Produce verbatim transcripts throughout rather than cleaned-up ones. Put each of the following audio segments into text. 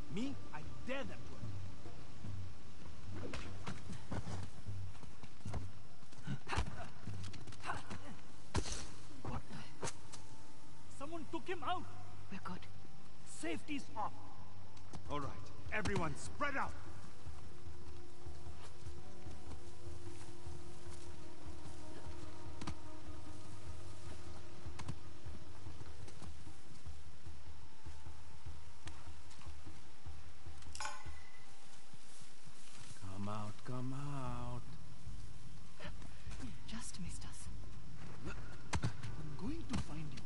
Me? I dare them to. What? Someone took him out. We're good. Safety's off. All right, everyone spread out. Come out, come out. Just missed us. I'm going to find you.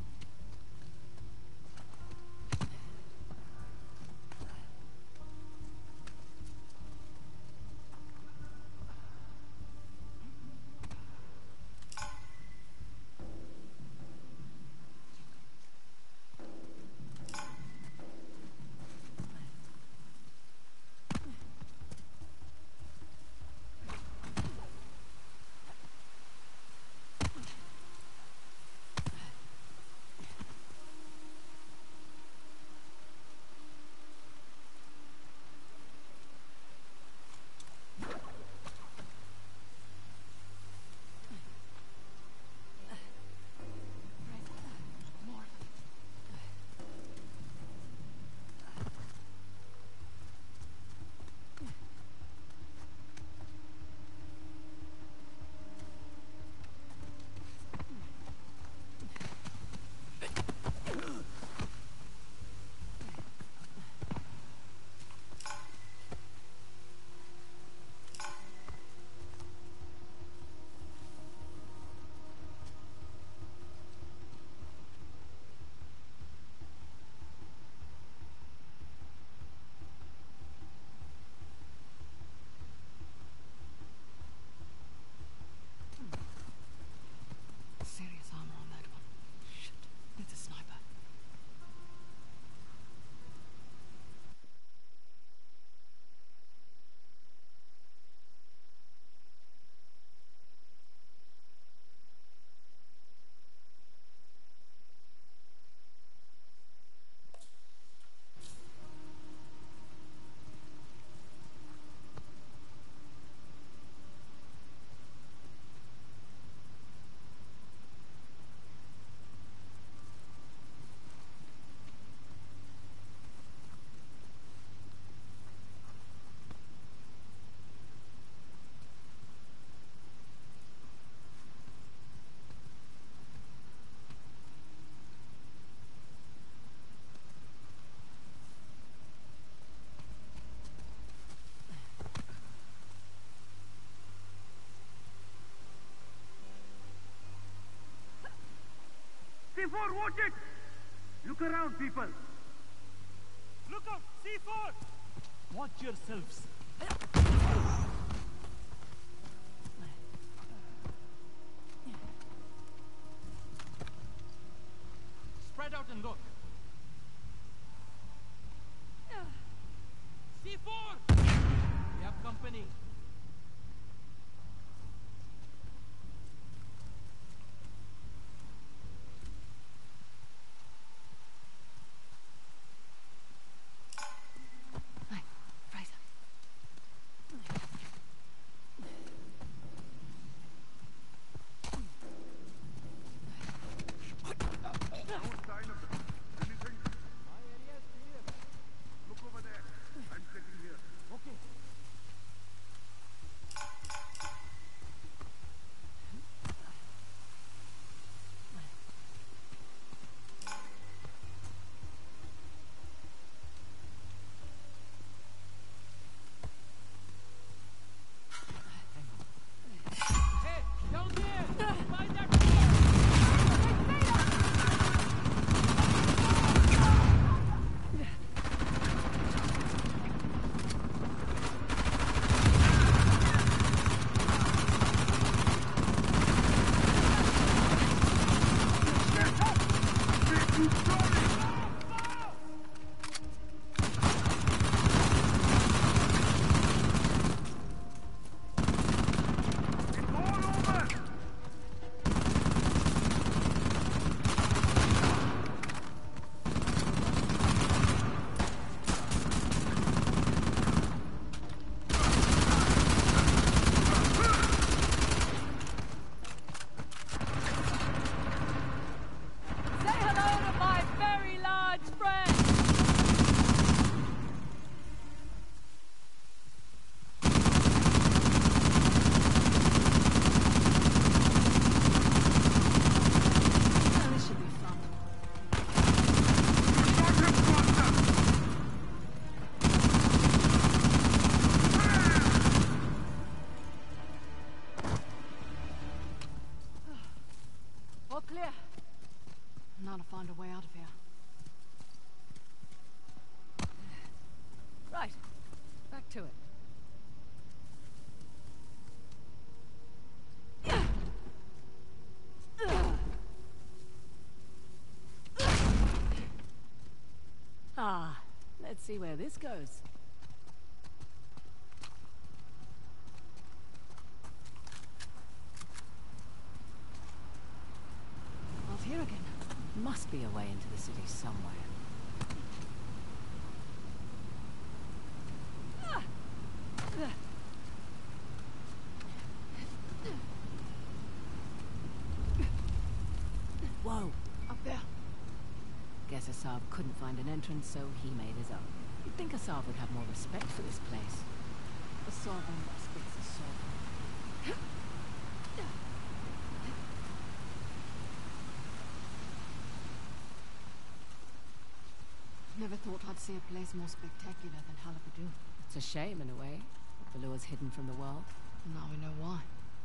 Serious armor on that one. Shit. It's a sniper. C four, watch it! Look around, people. Look out! C four! Watch yourselves. Spread out and look. C four! We have company. Hey, Fraser. No sign of anything. My area is clear. Look over there. I'm checking here. Okay. Hey, down there! Find that Now to find a way out of here. Right. Back to it. Ah, let's see where this goes. Out here again. Must be a way into the city somewhere. Whoa, up there. Guess Asav couldn't find an entrance, so he made his own. You'd think Asav would have more respect for this place. Asav respects Asav. Never thought I'd see a place more spectacular than Halabadu. It's a shame in a way. Valua's hidden from the world. Now we know why.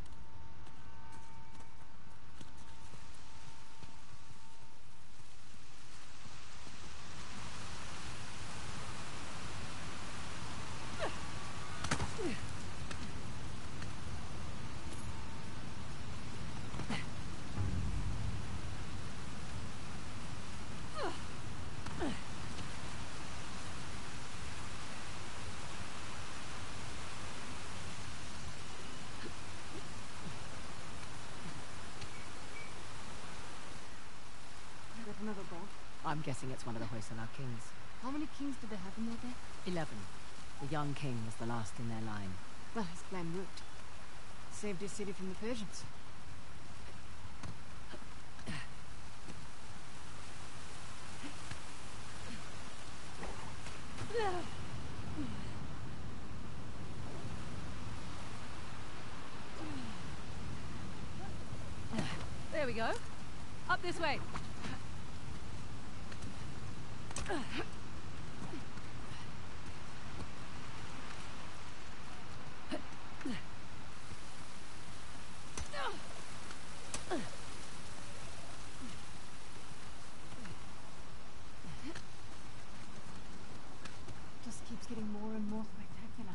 Another boat? I'm guessing it's one of the Hoysala kings. How many kings did they have in their day? Eleven. The young king was the last in their line. Well, his plan worked. Saved his city from the Persians. There we go. Up this way. Just keeps getting more and more spectacular.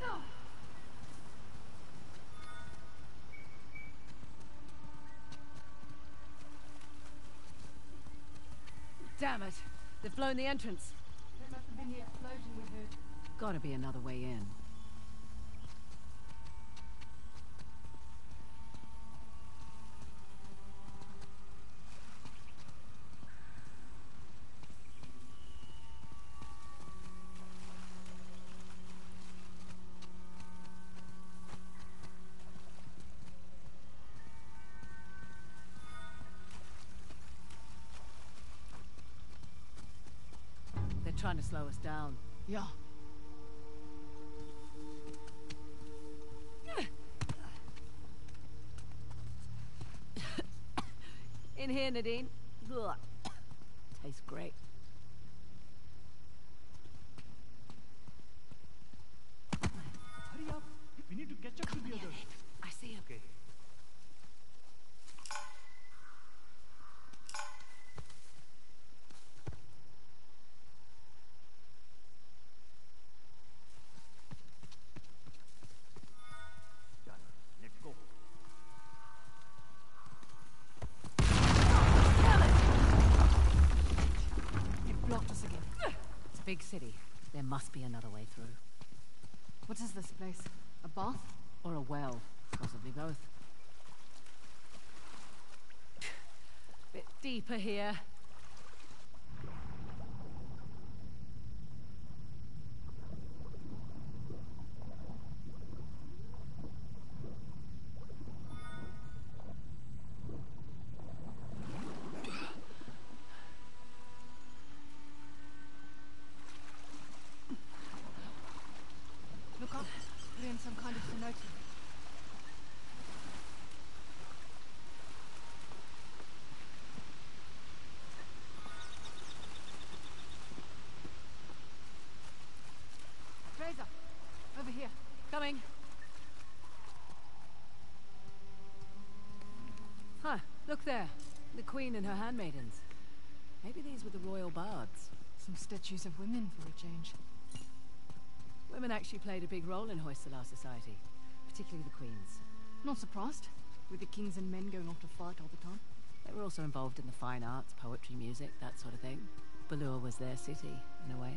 Damn it! They've blown the entrance. That must have been the explosion we heard. Gotta be another way in. Trying to slow us down. Yeah. In here, Nadine. Ugh. Tastes great. Hurry up. We need to catch up to the others. I see him. Okay. Big city. There must be another way through. What is this place? A bath? Or a well? Possibly both. Bit deeper here. Some kind of cenote. Fraser, over here. Coming. Huh, look there. The queen and her handmaidens. Maybe these were the royal bards. Some statues of women for a change. Women actually played a big role in Hoysala society, particularly the queens. Not surprised, with the kings and men going off to fight all the time. They were also involved in the fine arts, poetry, music, that sort of thing. Balur was their city, in a way.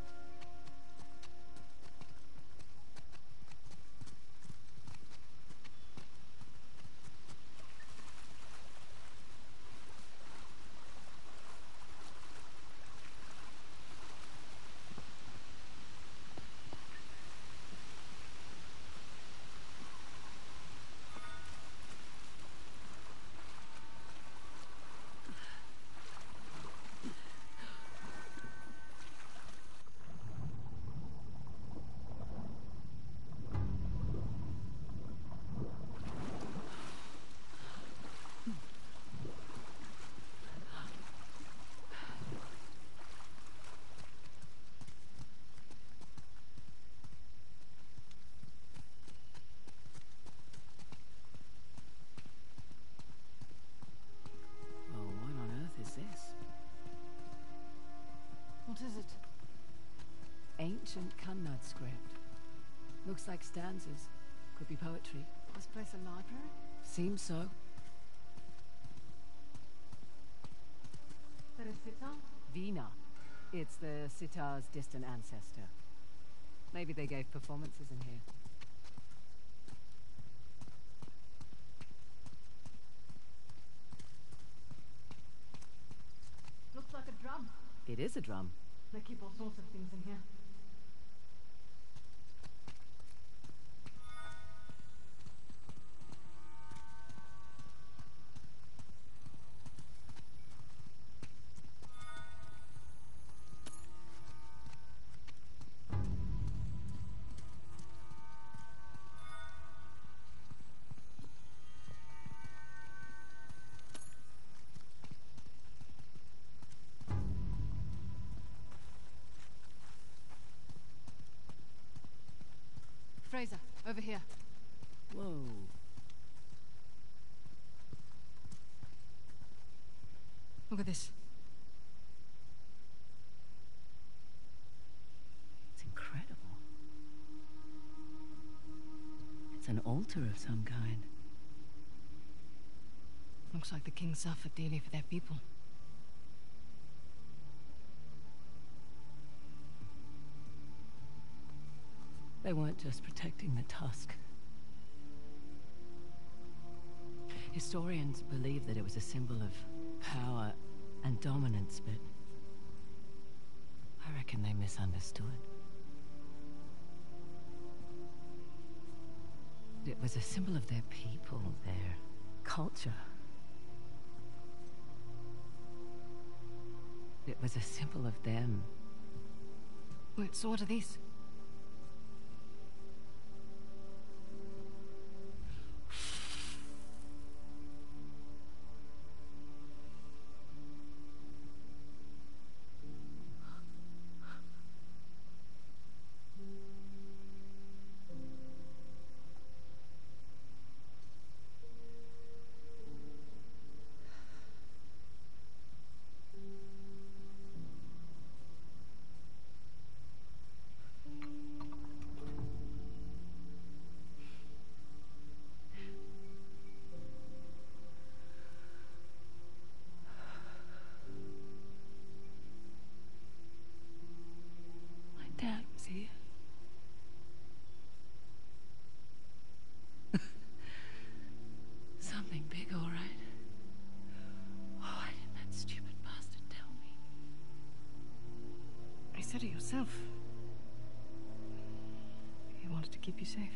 What is it? Ancient Kannad script. Looks like stanzas. Could be poetry. This place a library? Seems so. That is sitar? Veena. It's the sitar's distant ancestor. Maybe they gave performances in here. Looks like a drum. It is a drum. They keep all sorts of things in here. Fraser, over here. Whoa. Look at this. It's incredible. It's an altar of some kind. Looks like the king suffered dearly for their people. They weren't just protecting the tusk. Historians believe that it was a symbol of power and dominance, but I reckon they misunderstood. It was a symbol of their people, their culture. It was a symbol of them. Wait, so what are these? Dad was here. Something big, all right. Why didn't that stupid bastard tell me? You said it yourself. He wanted to keep you safe.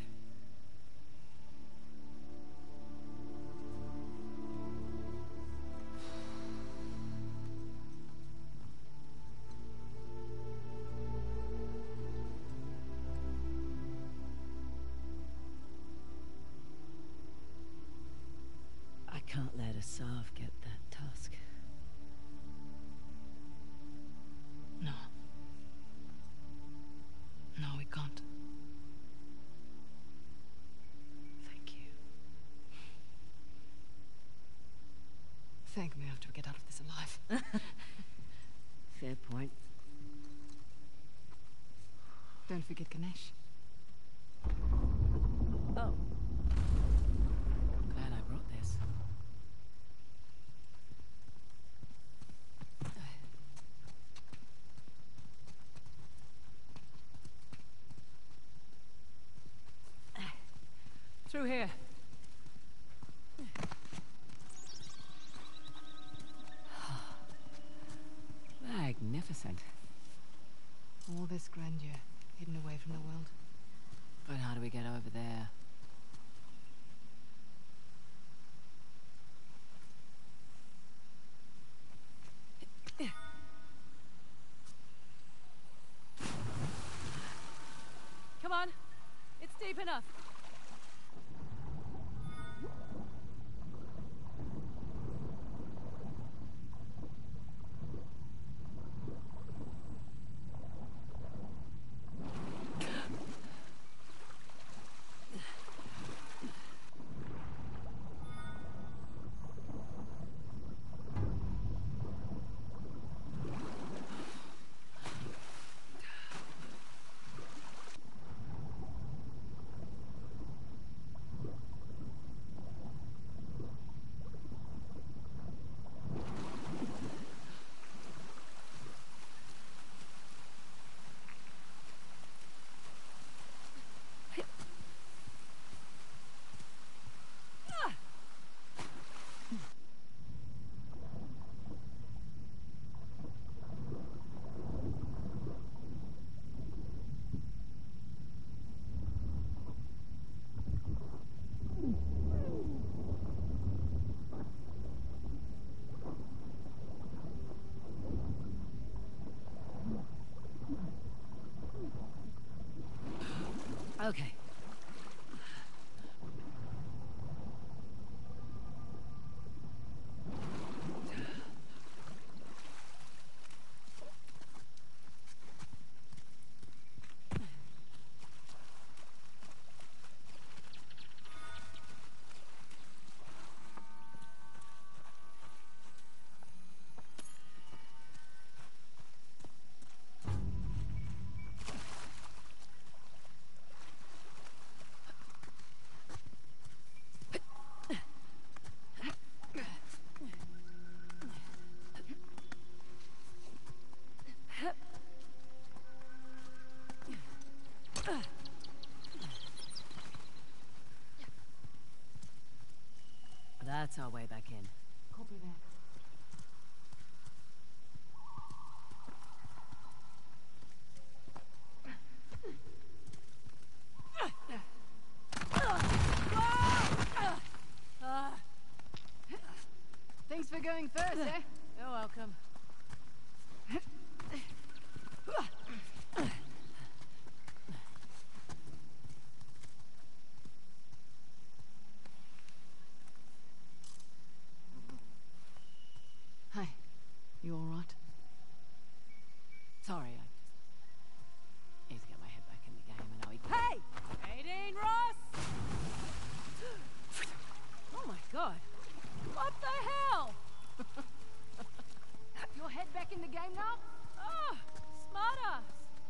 I can't let Asav get that tusk. No. No, we can't. we get Ganesh? Oh. Glad I brought this. Through here. Magnificent. All this grandeur, hidden away from the world. But how do we get over there? Come on. It's deep enough. Okay. That's our way back in. Copy that. Thanks for going first, eh? You're welcome. Hi. You alright? Sorry, I just need to get my head back in the game and I'll... Hey! Aideen Ross! Oh my god. What the hell? Your head back in the game now? Oh, smart ass.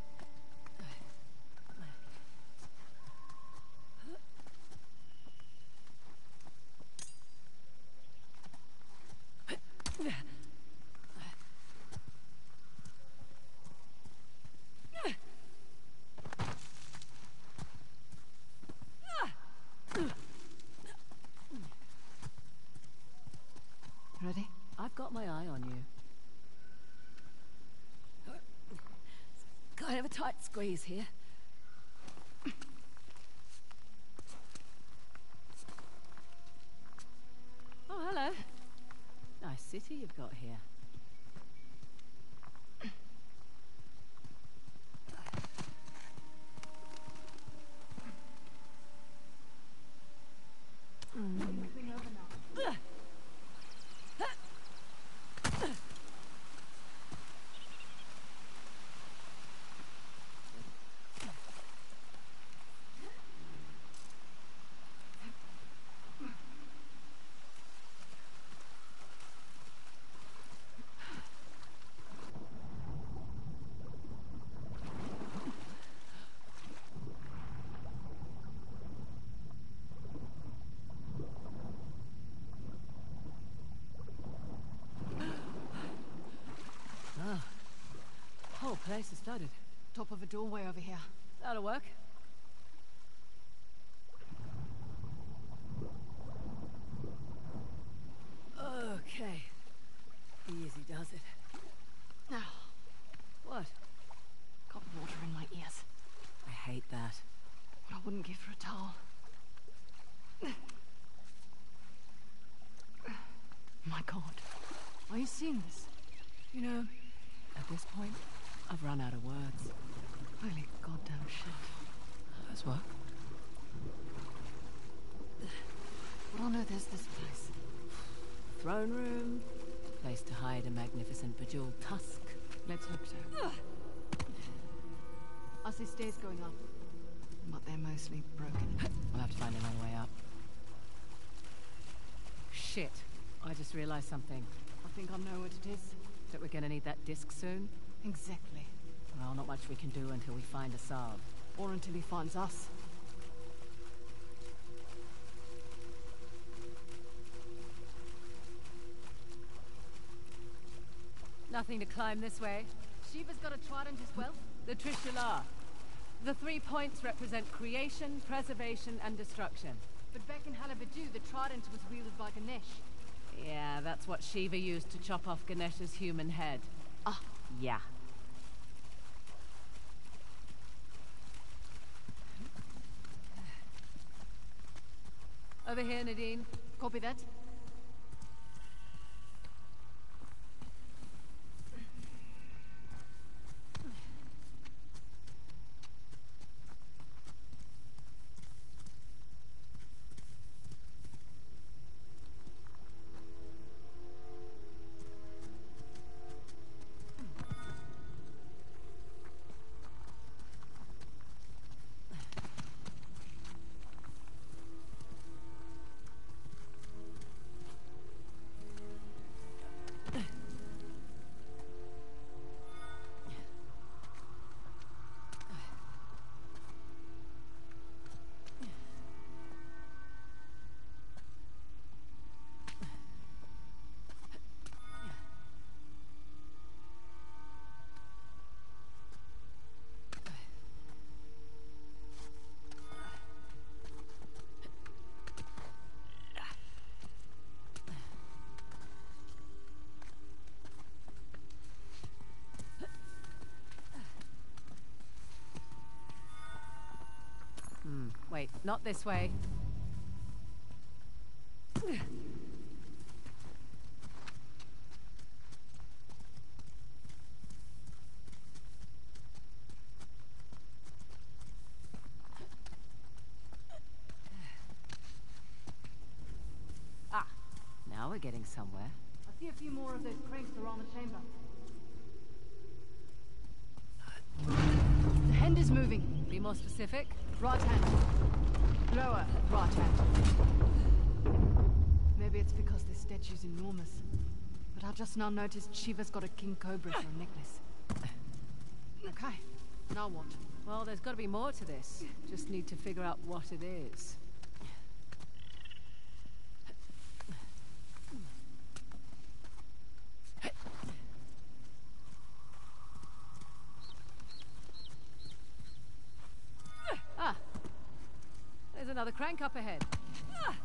Ready? I've got my eye on you. Kind of a tight squeeze here. Oh, hello. Nice city you've got here. place is flooded. Top of a doorway over here. That'll work. Okay. Easy does it. Now, What? got water in my ears. I hate that. What I wouldn't give for a towel. My God. Are you seeing this? You know, at this point, I've run out of words. Holy goddamn shit. Let's work. What on earth is this place? Throne room. Place to hide a magnificent bejeweled tusk. Let's hope so. I see stairs going up, but they're mostly broken. We'll have to find another way up. Shit. I just realized something. I think I know what it is. That we're gonna need that disc soon. Exactly. Well, not much we can do until we find Assad. Or until he finds us. Nothing to climb this way. Shiva's got a trident as well? The Trishula. The three points represent creation, preservation, and destruction. But back in Halabadu, the trident was wielded by Ganesh. Yeah, that's what Shiva used to chop off Ganesh's human head. Ah. Yeah. Over here, Nadine. Copy that. Wait, not this way. Ah, now we're getting somewhere. I see a few more of those cranks around the chamber. The hand is moving. Be more specific. Right hand. Lower right hand. Maybe it's because this statue's enormous. But I just now noticed Shiva's got a king cobra for a necklace. Okay, now what? Well, there's got to be more to this. Just need to figure out what it is. Ah! There's another crank up ahead. Ah!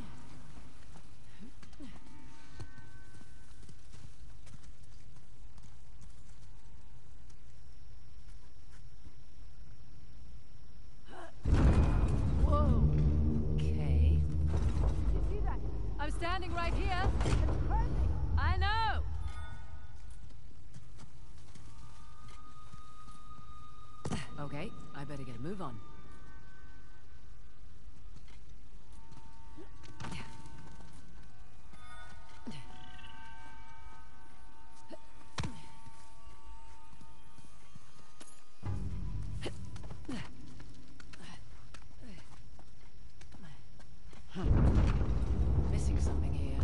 Standing right here. I know. Okay, I better get a move on. Something here.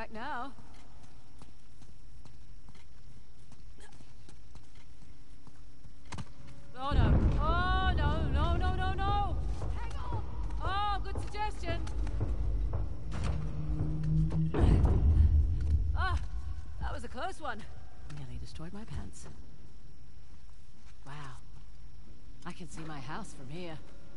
back now. Oh no. Oh no, no, no, no, no! Hang on! Oh, good suggestion. Ah, that was a close one. Nearly destroyed my pants. Wow. I can see my house from here.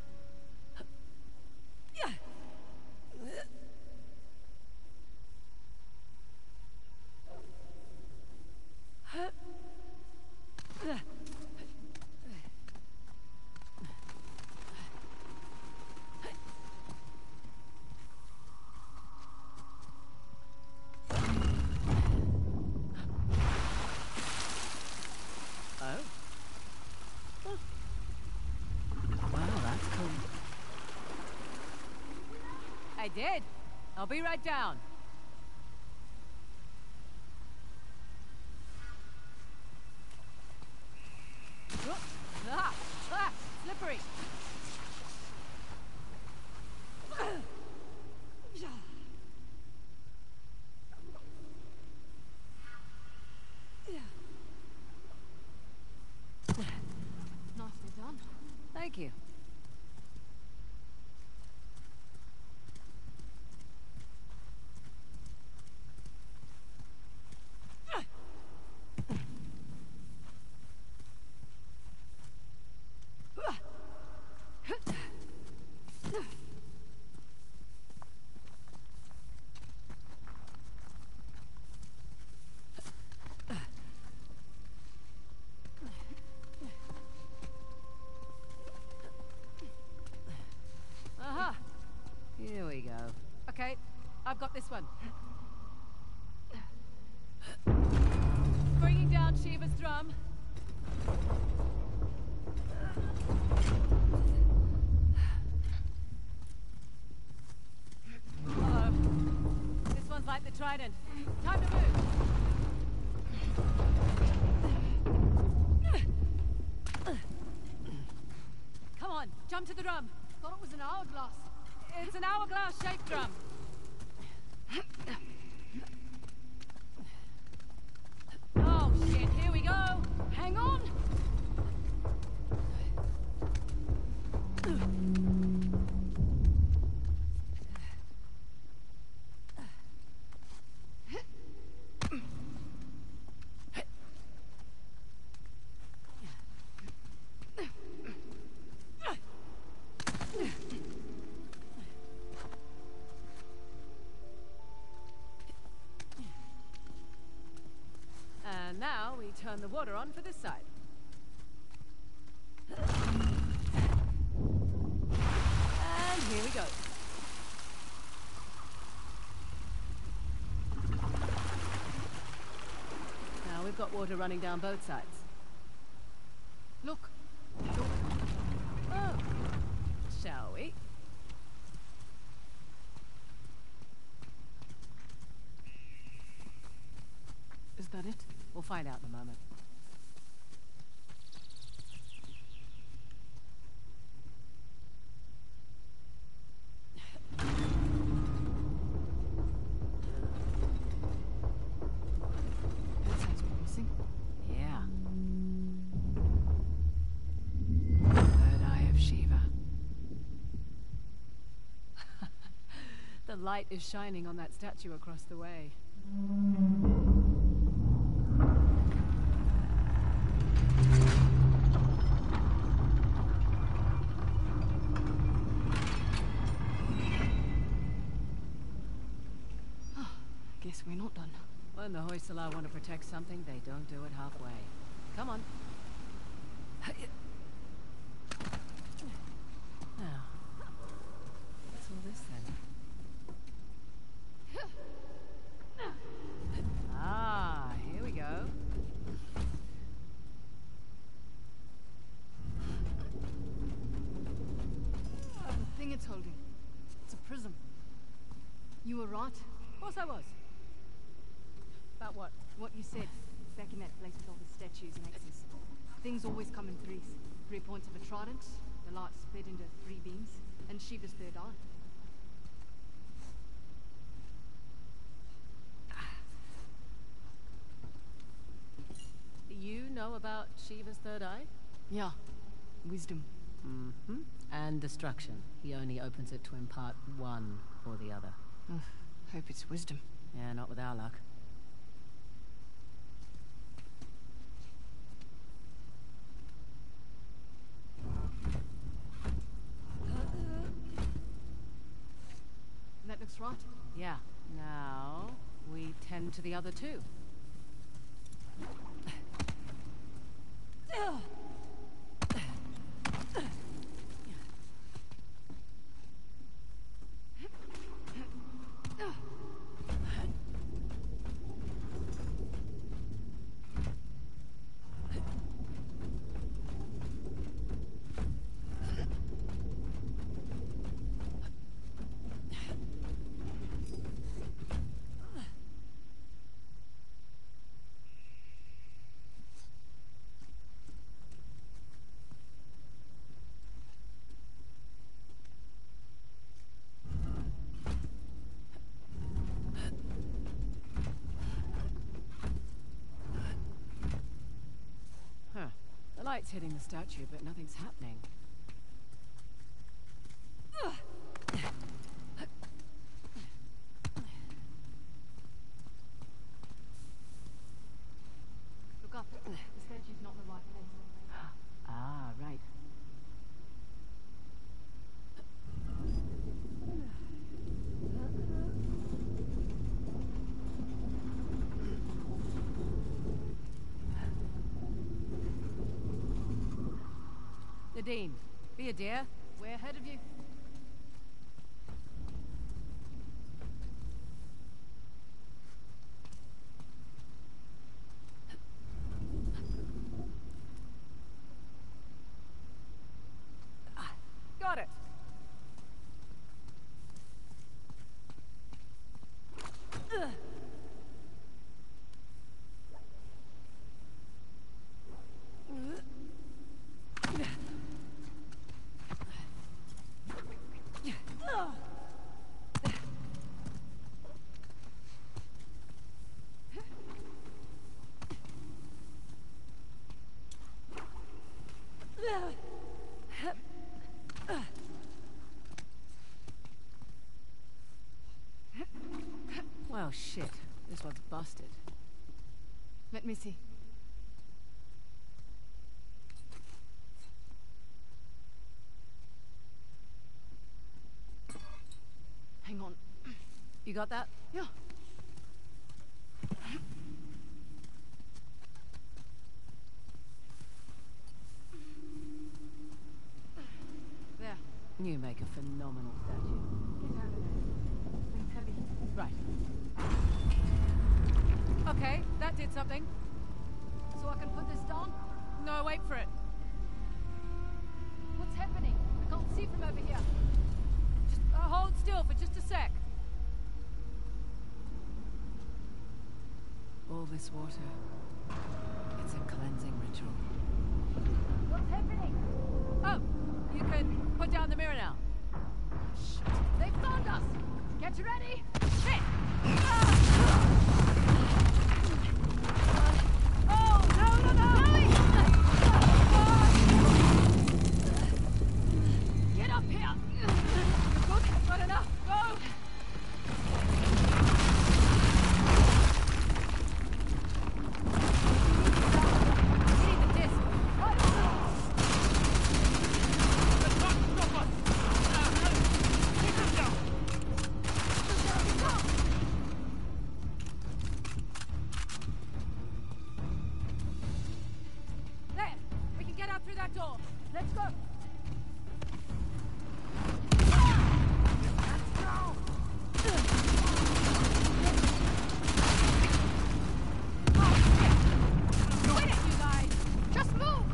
I did. I'll be right down. Ah, ah, slippery. Nicely done. Thank you. Here we go. Okay, I've got this one. Bringing down Shiva's drum. Uh-oh. This one's like the trident. Time to move. Come on, jump to the drum. Thought it was an hourglass. It's an hourglass-shaped drum. Oh, shit, here we go. Hang on! And now we turn the water on for this side. And here we go. Now we've got water running down both sides. Look. Oh, shall we? Is that it? We'll find out in a moment. That sounds promising. Yeah. Third eye of Shiva. The light is shining on that statue across the way. Guess we're not done. When the Hoysala want to protect something, they don't do it halfway. Come on. Now, what's all this then? Ah, here we go. Oh, the thing it's holding. It's a prism. You were right. Of course I was. About what? What you said. Back in that place with all the statues and axes. Things always come in threes. Three points of a trident, the light split into three beams, and Shiva's third eye. about Shiva's third eye? Yeah. Wisdom. Mm-hmm. And destruction. He only opens it to impart one or the other. Ugh, hope it's wisdom. Yeah, not with our luck. That looks right. Yeah. Now, we tend to the other two. The light's hitting the statue, but nothing's happening. Look up. The statue's not in the right place. Ah, right. Nadine, be a dear. We're ahead of you. Got it. Well, shit. This one's busted. Let me see. Hang on. You got that? Yeah. There. You make a phenomenal statue. Get out of there. Thing's heavy. Right. Okay, that did something. So I can put this down? No, wait for it. What's happening? I can't see from over here. Just uh, hold still for just a sec. All this water. It's a cleansing ritual. What's happening? Oh, you can put down the mirror now. Shit. They found us! Get ready! Shit! Ah! Oh, no, no, no! Get up here! You good? Got enough? Go! We need the disc. There! We can get out through that door. Let's go! Quit it, you guys! Just move!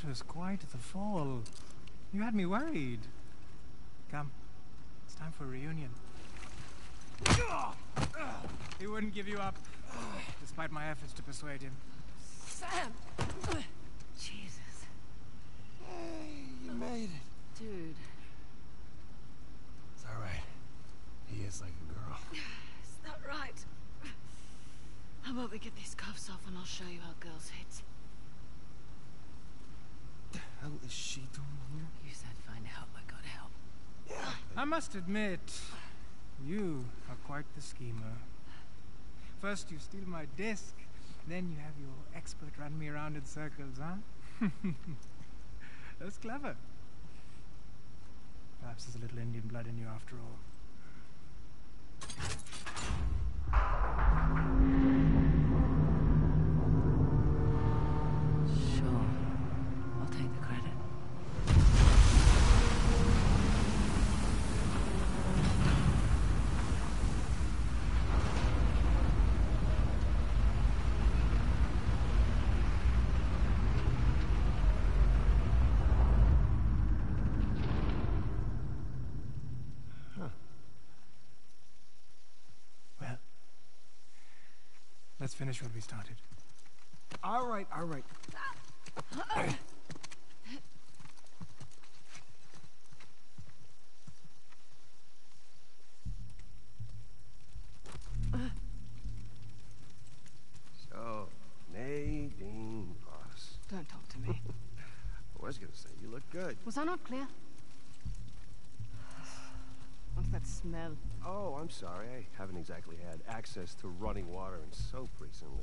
was quite the fall. You had me worried. Come, it's time for a reunion. He wouldn't give you up, despite my efforts to persuade him. Sam! Jesus. Hey, you made it. Dude. It's all right. He is like a girl. Is that right? How about we get these cuffs off and I'll show you how girls hit. The hell is she doing here? You said find help, I got help. Yeah. I must admit, you are quite the schemer. First you steal my disc, then you have your expert run me around in circles, huh? That's clever. Perhaps there's a little Indian blood in you after all. Sure. I'll take the credit. Well, let's finish what we started. All right, all right. So, Nadine Voss. Don't talk to me. I was gonna say, you look good. Was I not clear? What's that smell? Oh, I'm sorry. I haven't exactly had access to running water and soap recently.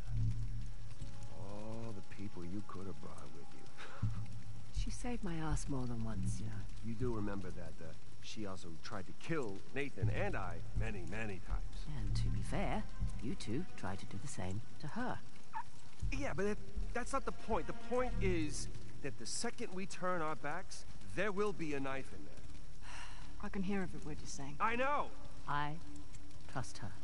All the people you could have brought with you. She saved my ass more than once, you know. You do remember that uh, she also tried to kill Nathan and I many, many times. And to be fair, you two tried to do the same to her. Yeah, but it, that's not the point. The point is that the second we turn our backs, there will be a knife in there. I can hear every word you're saying. I know! I trust her.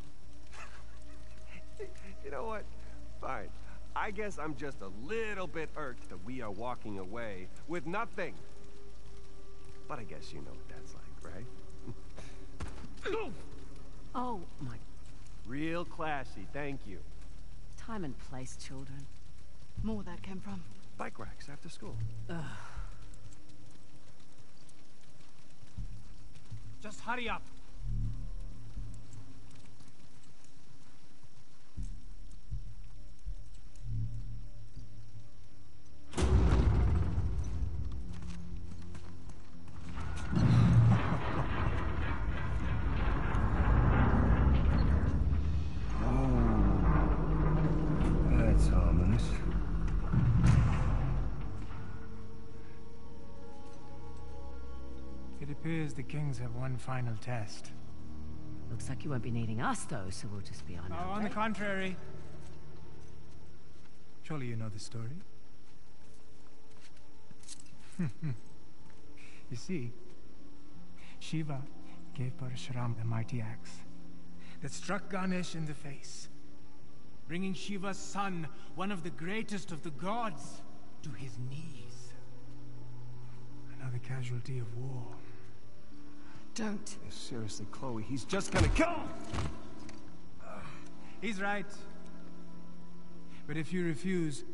You know what? Fine. I guess I'm just a little bit irked that we are walking away with nothing. But I guess you know what that's like, right? Oh, my... Real classy, thank you. Time and place, children. More where that came from. Bike racks after school. Ugh. Just hurry up. That's ominous. It appears the kings have one final test. Looks like you won't be needing us, though, so we'll just be on Oh, our on the way. contrary. Surely you know the story. You see, Shiva gave Parashuram the mighty axe that struck Ganesh in the face, bringing Shiva's son, one of the greatest of the gods, to his knees. Another casualty of war. Don't. Seriously, Chloe, he's just gonna kill him! He's right. But if you refuse,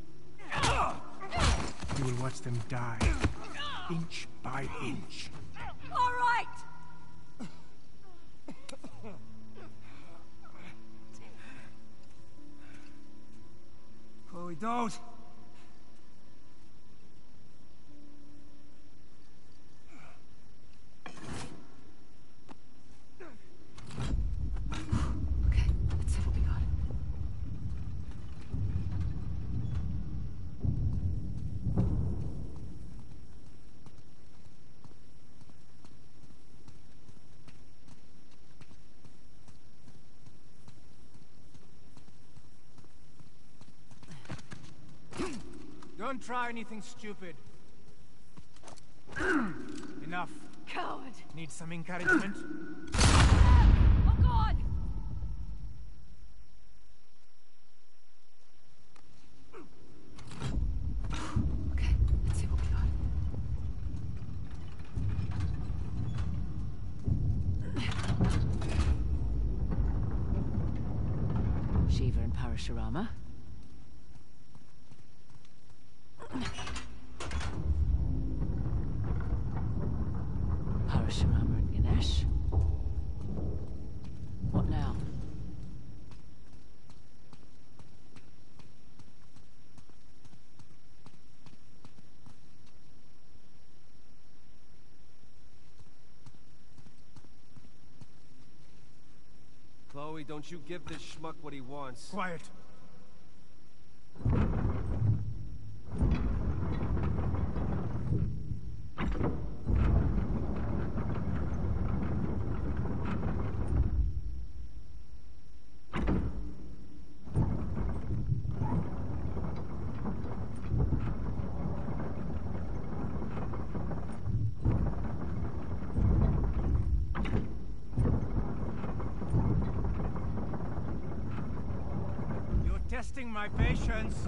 you will watch them die, inch by inch. All right! Chloe, don't! Okay, let's see what we got. Don't try anything stupid. Enough. Coward. Need some encouragement? Oh, God! Okay, Shiva and Parashurama. Parashurama and Ganesh. What now? Chloe, don't you give this schmuck what he wants. Quiet. Testing my patience.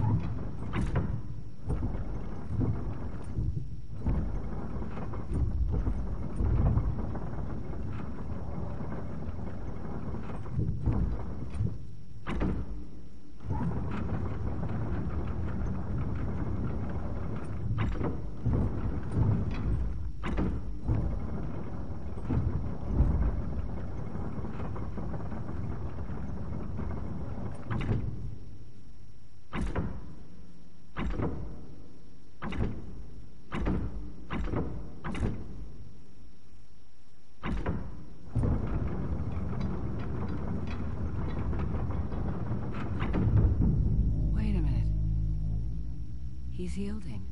He's yielding.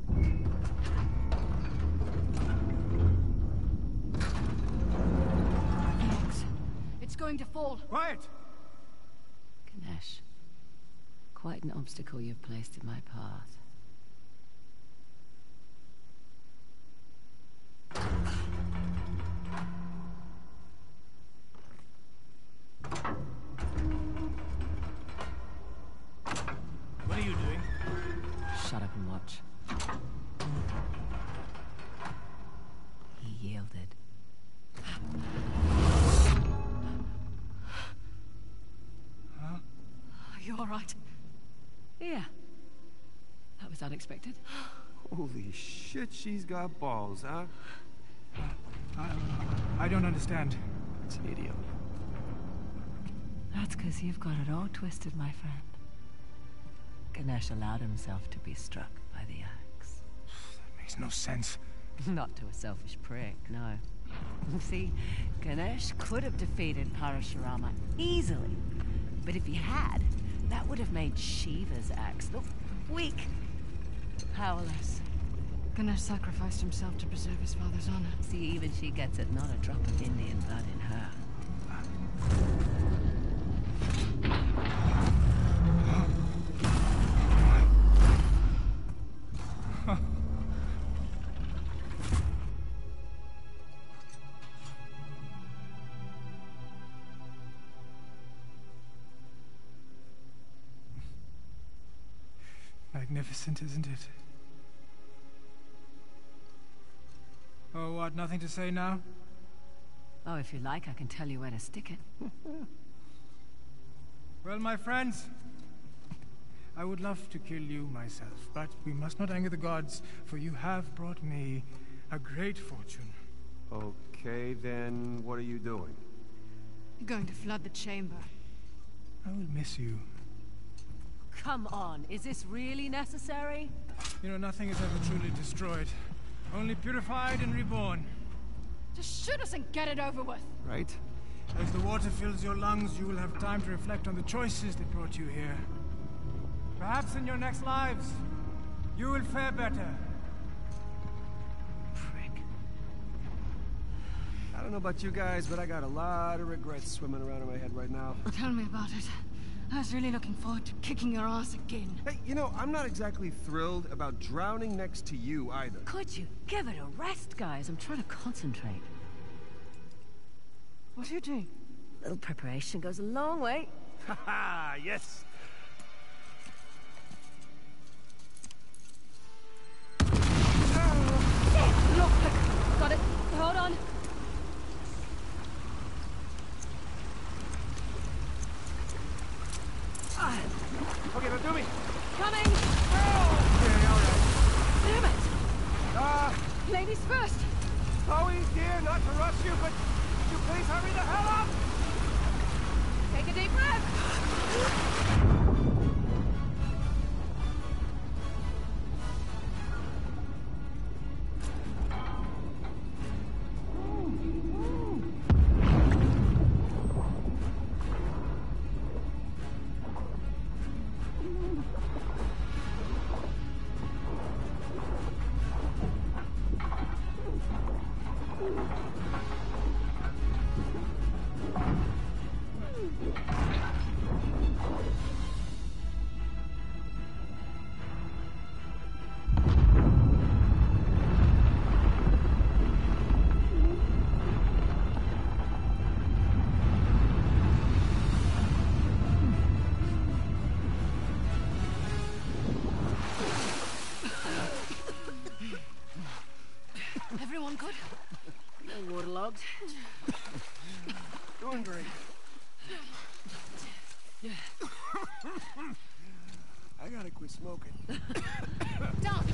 Phoenix, it's going to fall. Quiet! Ganesh, quite an obstacle you've placed in my path. What are you doing? Shut up and watch. He yielded. Huh? Are you all right? Yeah. That was unexpected. Holy shit, she's got balls, huh? I, I don't understand. It's an idiot. That's because you've got it all twisted, my friend. Ganesh allowed himself to be struck by the axe. That makes no sense. Not to a selfish prick, no. See, Ganesh could have defeated Parashurama easily. But if he had, that would have made Shiva's axe look weak, powerless. Ganesh sacrificed himself to preserve his father's honor. See, even she gets it, not a drop of Indian blood in her. Magnificent, isn't it? Oh, what? Nothing to say now? Oh, if you like, I can tell you where to stick it. Well, my friends, I would love to kill you myself, but we must not anger the gods, for you have brought me a great fortune. Okay, then what are you doing? You're going to flood the chamber. I will miss you. Come on, is this really necessary? You know, nothing is ever truly destroyed. Only purified and reborn. Just shoot us and get it over with. Right? As the water fills your lungs, you will have time to reflect on the choices that brought you here. Perhaps in your next lives, you will fare better. Prick. I don't know about you guys, but I got a lot of regrets swimming around in my head right now. Tell me about it. I was really looking forward to kicking your ass again. Hey, you know, I'm not exactly thrilled about drowning next to you either. Could you give it a rest, guys? I'm trying to concentrate. What are you doing? A little preparation goes a long way. Haha, yes! Lockpick! Got it. Hold on. not to rush you, but could you please hurry the hell up? Take a deep breath. Everyone good? No waterlogged. Doing great. I gotta quit smoking. Down!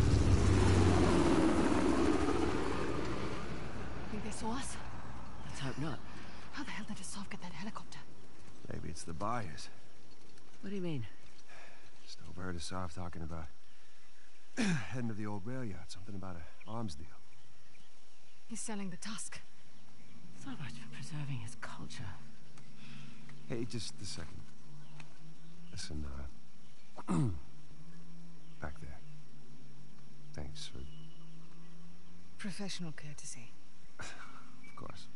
Think they saw us? Let's hope not. How the hell did Asaf get that helicopter? Maybe it's the buyers. What do you mean? Just overheard Asaf talking about heading to the old rail yard. Something about an arms deal. He's selling the tusk. So much for preserving his culture. Hey, just a second. Listen, uh... back there. Thanks for... Professional courtesy. Of course.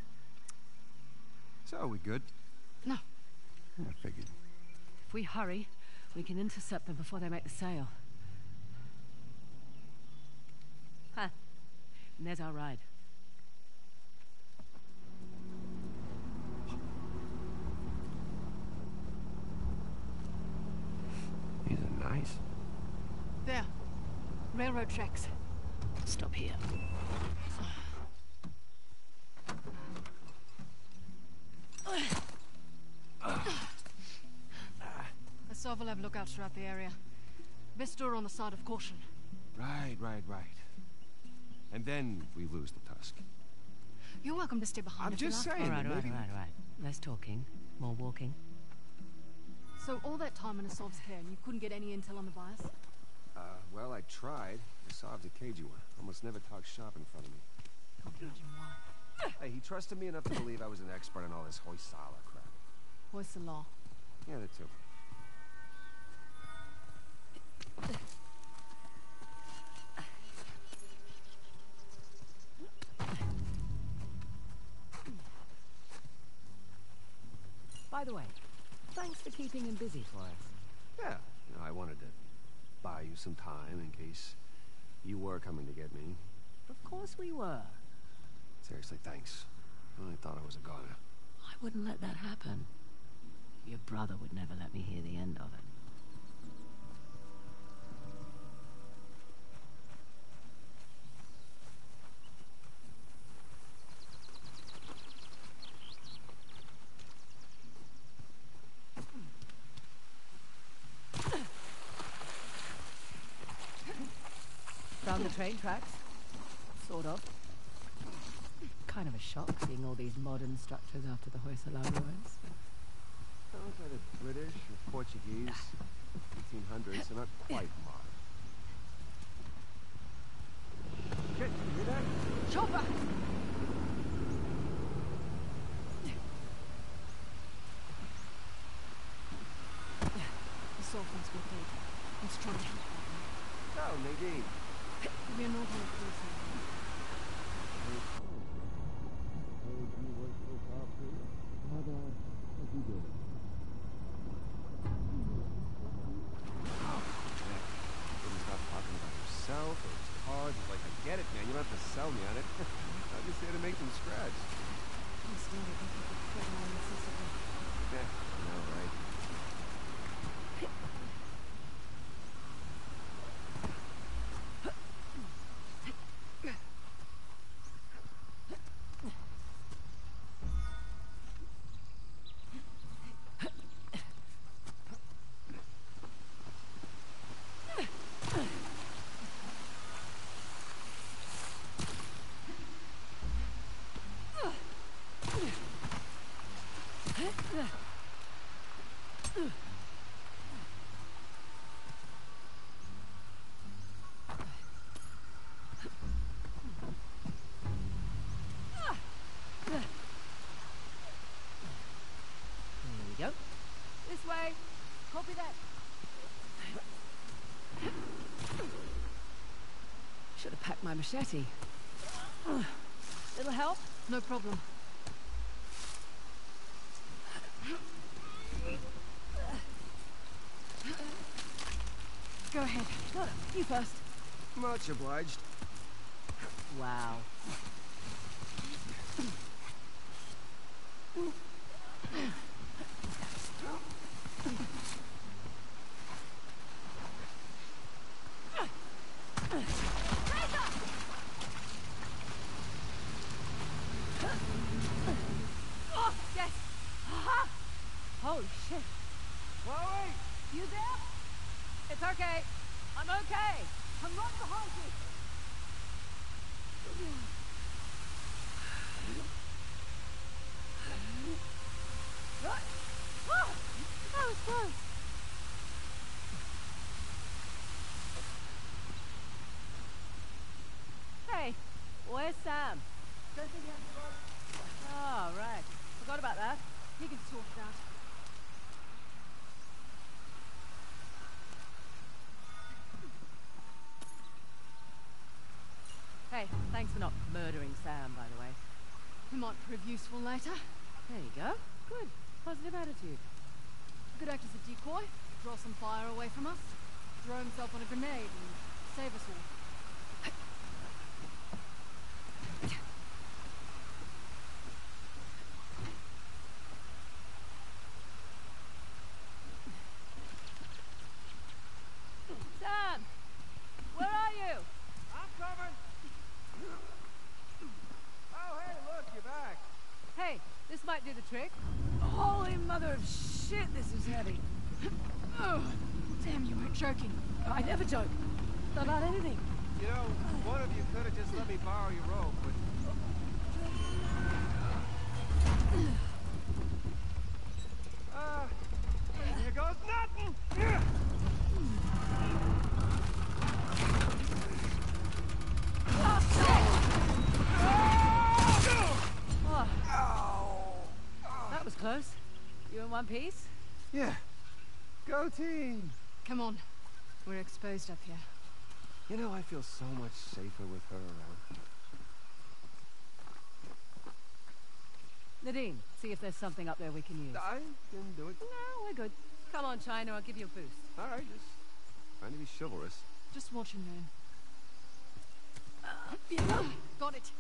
So, are we good? No. I figured. If we hurry, we can intercept them before they make the sail. Huh. And there's our ride. These are nice. There. Railroad tracks. Stop here. Asaf will have lookouts throughout the area. Best store on the side of caution. Right, right, right. And then we lose the tusk. You're welcome to stay behind I'm if just you like. saying. All right, that all right, maybe... all right, all right. Less talking, more walking. So all that time in Asaf's care and you couldn't get any intel on the buyers? Uh, well, I tried. Asaf's a cagey one. Almost never talks shop in front of me. Can't imagine why. Hey, he trusted me enough to believe I was an expert on all this Hoysala crap. What's the law? Yeah, that too. By the way, thanks for keeping him busy for us. Yeah, you know, I wanted to buy you some time in case you were coming to get me. Of course we were. Seriously, thanks. I really thought I was a goner. I wouldn't let that happen. Your brother would never let me hear the end of it. Found the train tracks? Sort of. Kind of a shock seeing all these modern structures after the Hoysala ruins. Sounds like the British or Portuguese. eighteen hundreds, so not quite modern. Shit, you hear that? Chopper! Asaf must be dead. Let's try to help him. Oh, Nadine. We're not on a cruise now. Or his cards. It's like, I get it, man. You don't have to sell me on it. I'm just here to make some scratch. I'm still looking for the criminal necessity. Yeah, I know, right? we go. This way. Copy that. Should have packed my machete. Little help? No problem. Go ahead. No, no, you first. Much obliged. Wow. Oh, yes! Aha! Holy shit. Chloe! You there? It's okay. I'm okay. I'm right behind you. Oh, that was close. Hey, where's Sam? Oh, right. Forgot about that. He can sort it out. Hey, thanks for not murdering Sam, by the way. He might prove useful later. There you go. Good. Positive attitude. Could act as a decoy, draw some fire away from us, throw himself on a grenade and save us all. Sam! Where are you? I'm coming! Oh, hey, look, you're back. Hey, this might do the trick. Holy mother of shit, this is heavy. Oh, damn, you weren't joking. I never joke. Not about anything. You know, one of you could have just let me borrow your rope, but... Ah, here goes nothing! Oh, that was close. You in one piece? Yeah. Go team! Come on. We're exposed up here. You know, I feel so much safer with her around. Nadine, see if there's something up there we can use. I can do it. No, we're good. Come on, China, I'll give you a boost. All right, just trying to be chivalrous. Just watch and learn. Got it.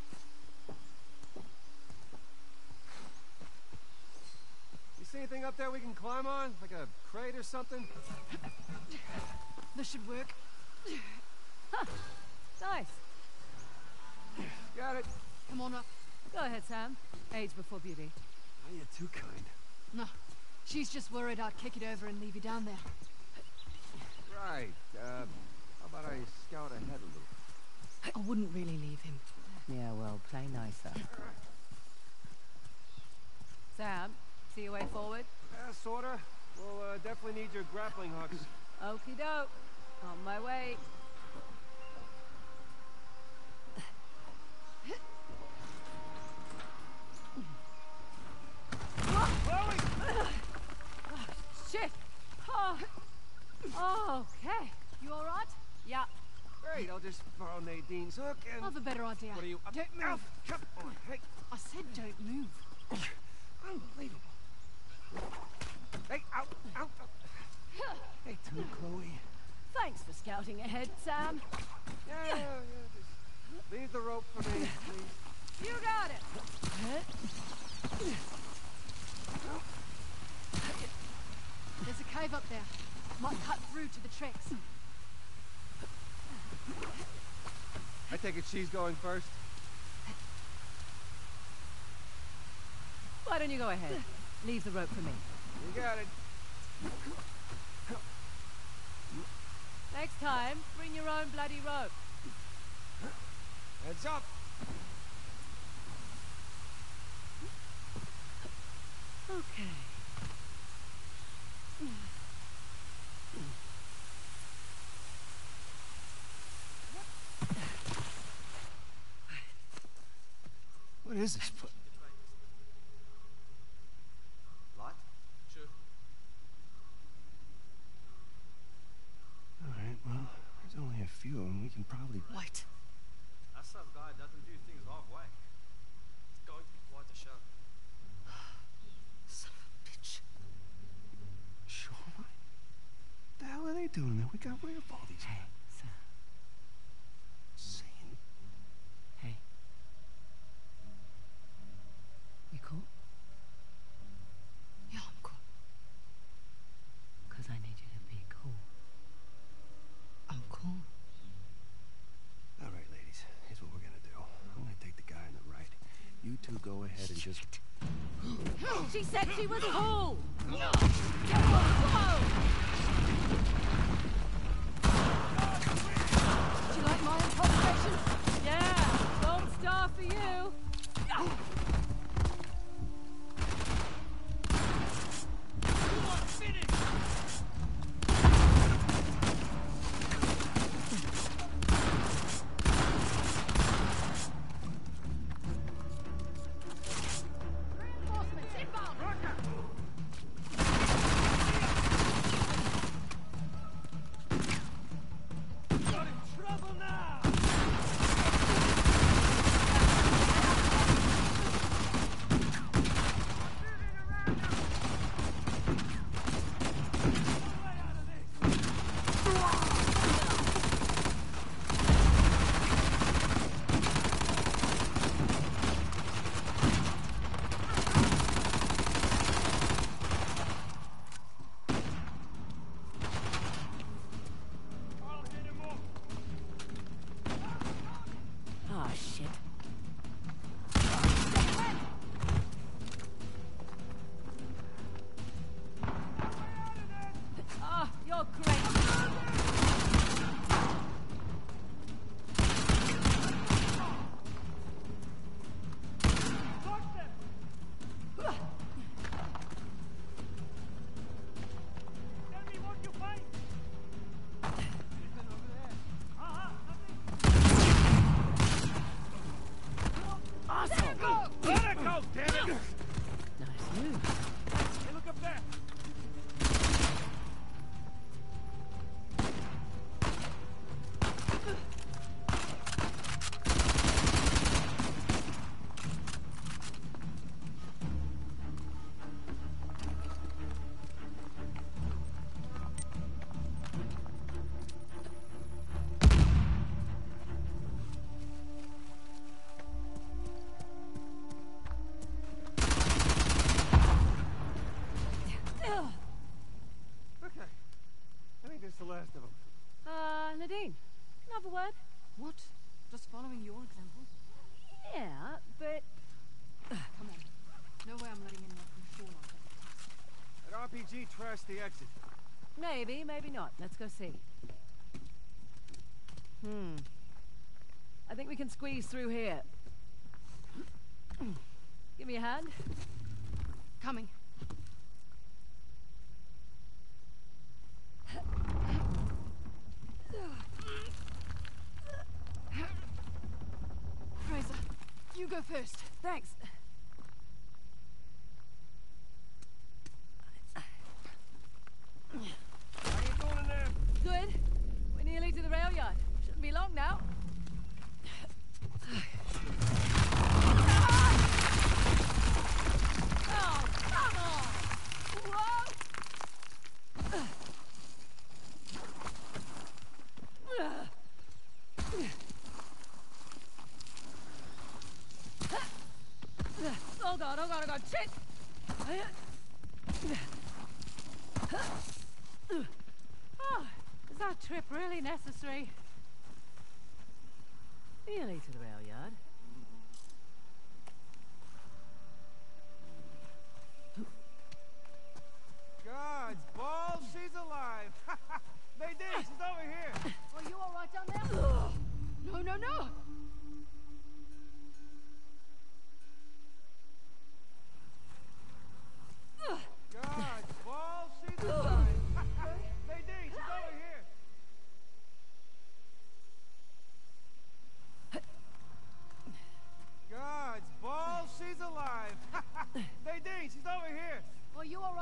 You see anything up there we can climb on? Like a crate or something? This should work. Nice. Got it. Come on up. Go ahead, Sam. Age before beauty. Oh, you're too kind. No. She's just worried I'd kick it over and leave you down there. Right. Uh, how about I scout ahead a little? I wouldn't really leave him. Yeah, well, play nicer. Sam, see your way forward? Yeah, sorta. We'll uh, definitely need your grappling hooks. Okie doke. On my way. Chloe! Oh, shit! Oh. Okay. You alright? Yeah. Great, I'll just borrow Nadine's hook and... I have a better idea. What are you up Don't move. Alf, come on, hey. I said don't move. Unbelievable. Hey, out, out, out. Hey, too, Chloe. Thanks for scouting ahead, Sam. Yeah, yeah, yeah, just leave the rope for me, please. You got it. There's a cave up there. Might cut through to the tracks. I take it she's going first? Why don't you go ahead? Leave the rope for me. You got it. Next time, bring your own bloody rope. Heads up. Okay. What is this? Lot? Sure. All right, well, there's only a few of them. We can probably... Wait. That sub guy doesn't do things halfway. It's going to be quite a show. Son of a bitch. Sure, what the hell are they doing there? We got rid of all these... Hey, sir. Saying... Hey. You cool? Yeah, I'm cool. Because I need you to be cool. I'm cool. All right, ladies, here's what we're gonna do. I'm gonna take the guy on the right. You two go ahead and just... She said she was cool! No! Did you like my improvisation? Yeah! Gold star for you! Ah, shit. Ah, you're great. Tell me what you find. Awesome! Let it go, damn it! Nice move. Hey, look up there. Okay. I think that's the last of them. Uh, Nadine, can I have a word? What? Just following your example? Yeah, but... Come on. No way I'm letting anyone from shore like that. That R P G trashed the exit. Maybe, maybe not. Let's go see. Hmm. I think we can squeeze through here. Give me a hand. Coming. Fraser, you go first. Thanks. How you doing in there? Good. We're nearly to the rail yard. Shouldn't be long now. Oh, come on! Whoa! Oh god, oh god, oh god, shit! Oh, is that trip really necessary? Nearly to the rail yard. God's balls, she's alive! Nadine, she's over here! Are you alright down there? No, no, no!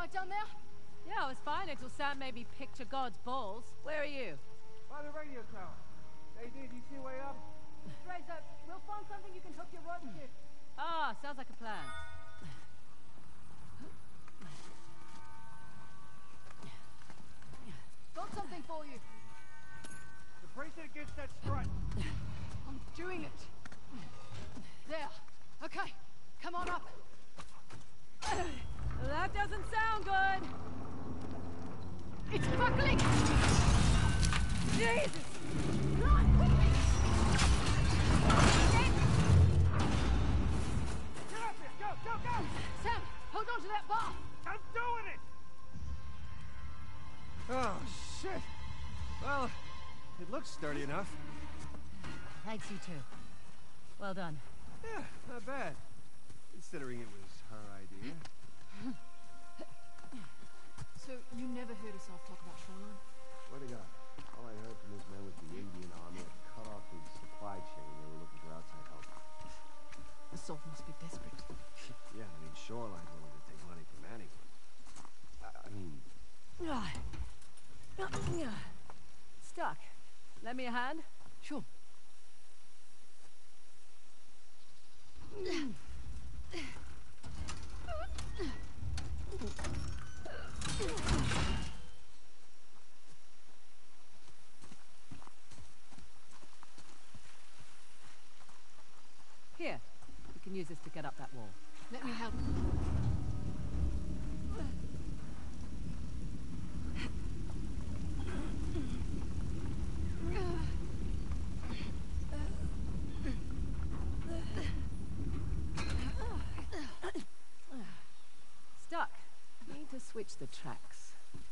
alright down there? Yeah, I was fine until Sam made me picture God's balls. Where are you? By the radio tower. Hey, did you see way up? Fraser, we'll find something you can hook your rope to. Ah, sounds like a plan. Got something for you. The brace it against that strut. I'm doing it. There. Okay, come on up. That doesn't sound good. It's buckling! Jesus! Run, quickly! Get up here! Go, go, go! Sam, hold on to that bar! I'm doing it! Oh, shit. Well, it looks sturdy enough. Thanks, you two. Well done. Yeah, not bad. Considering it was her idea. So, you never heard us all talk about Shoreline? Swear to God. All I heard from those men was the Indian army had cut off the supply chain. They were looking for outside help. The Salt must be desperate. Yeah, I mean, Shoreline's willing to take money from anyone. I, I mean... Stuck. Lend me a hand? Sure. Here. You can use this to get up that wall. Let me help. Stuck. Need to switch the tracks.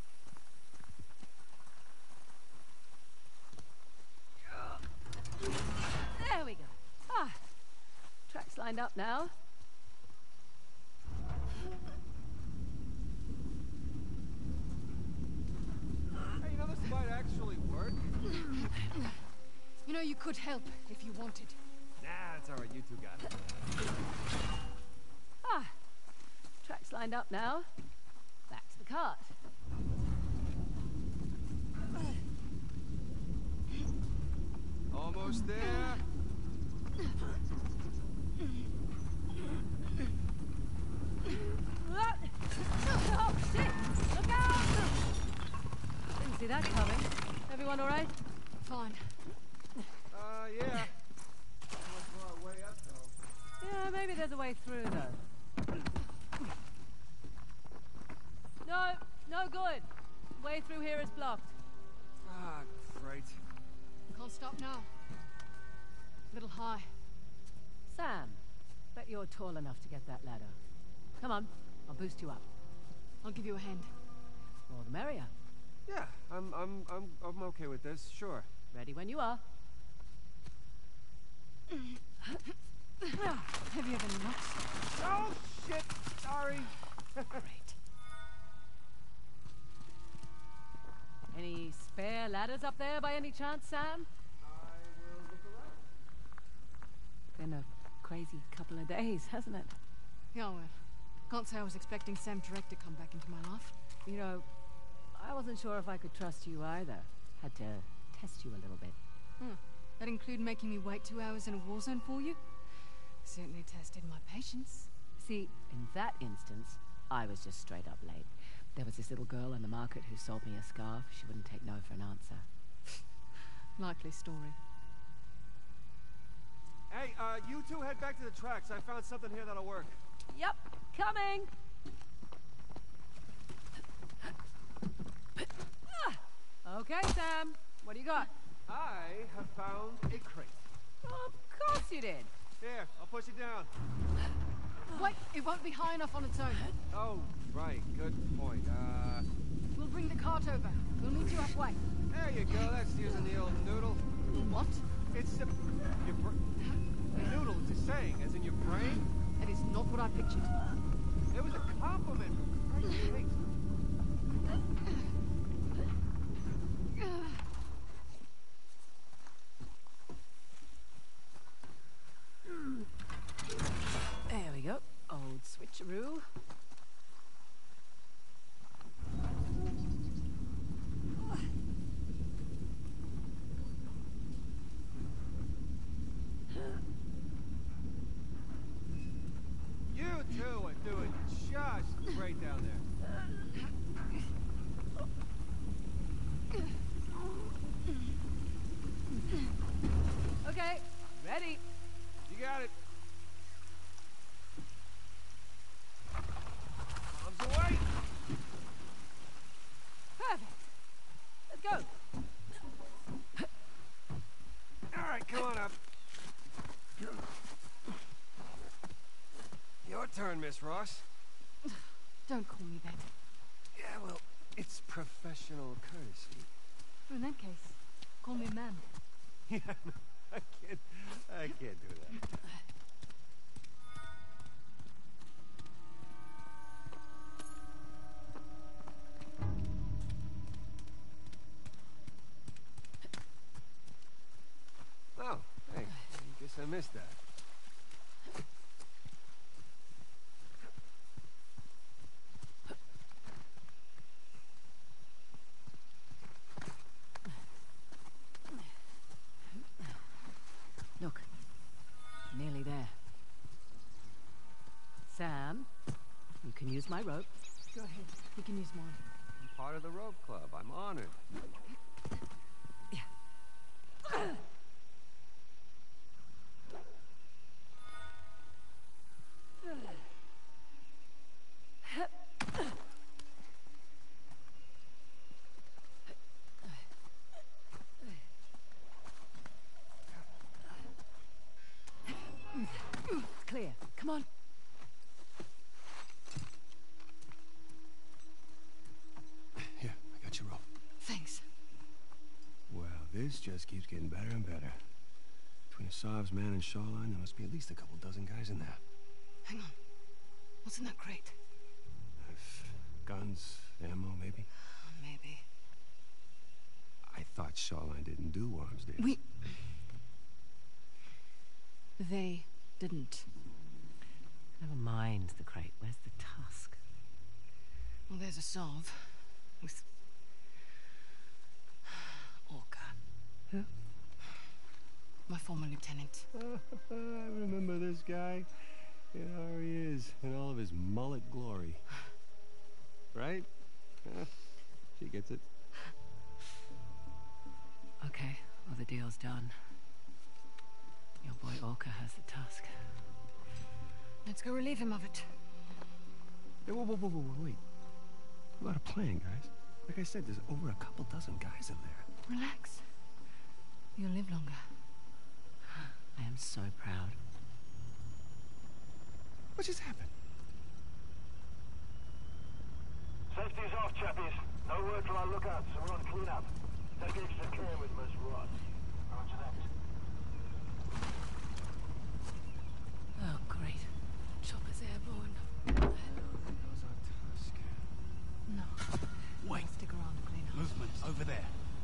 There we go. Ah. Tracks lined up now. Hey, you know, this might actually work. You know, you could help if you wanted. Nah, it's alright, you two got it. Ah. Tracks lined up now. Back to the cart. Almost there. Oh, shit! Look out! Didn't see that coming. Everyone all right? Fine. Uh, yeah. Not far way up, though. Yeah, maybe there's a way through, though. No, no good. Way through here is blocked. Ah, great. Can't stop now. Little high. Sam, bet you're tall enough to get that ladder. Come on, I'll boost you up. I'll give you a hand. More the merrier. Yeah, I'm, I'm, I'm, I'm okay with this, sure. Ready when you are. Have you ever knocked? Oh, shit! Sorry! Great. Any spare ladders up there by any chance, Sam? I will look around. Been a crazy couple of days, hasn't it? Yeah, well. Can't say I was expecting Sam Turek to come back into my life. You know, I wasn't sure if I could trust you either. Had to test you a little bit. Hmm. That include making me wait two hours in a war zone for you? Certainly tested my patience. See, in that instance, I was just straight up late. There was this little girl in the market who sold me a scarf. She wouldn't take no for an answer. Likely story. Hey, uh, you two head back to the tracks. I found something here that'll work. Yep, coming! Okay, Sam. What do you got? I have found a crate. Oh, of course you did. Here, I'll push it down. Wait, it won't be high enough on its own. Oh, right. Good point. Uh, We'll bring the cart over. We'll meet you halfway. there you go. That's using the old noodle. What? It's the... Your br the noodle, it's a saying, as in your brain. That is not what I pictured. It was a compliment, for Christ's sakes. There we go. Old switcheroo. Miss Ross? Don't call me that. Yeah, well, it's professional courtesy. In that case, call me ma'am. Yeah, no, I can't, I can't do that. Oh, hey, I guess I missed that. Look, nearly there. Sam, you can use my rope. Go ahead. You can use mine. I'm part of the rope club. I'm honored. Clear. Come on. Here, I got your rope. Thanks. Well, this just keeps getting better and better. Between Asav's man and Shoreline, there must be at least a couple dozen guys in there. Hang on. What's in that crate? Guns, ammo, maybe? Maybe. I thought Shoreline didn't do arms deals. We... They didn't. Never mind the crate. Where's the tusk? Well, there's a salve. With... Orca. Who? My former lieutenant. I remember this guy. You know where he is, in all of his mullet glory. Right? Yeah, she gets it. Okay, well, the deal's done. Your boy Orca has the tusk. Let's go relieve him of it. Hey, whoa, whoa, whoa, whoa, wait. We got a plan, guys. Like I said, there's over a couple dozen guys in there. Relax. You'll live longer. I am so proud. What just happened? Safety's off, chappies. No word from our lookouts, so we're on clean-up. Take extra care with Miss Ross. Roger that. Oh, great. Chopper's airborne. There goes our tusk. No. Wait. Stick around to clean up. Movement over there.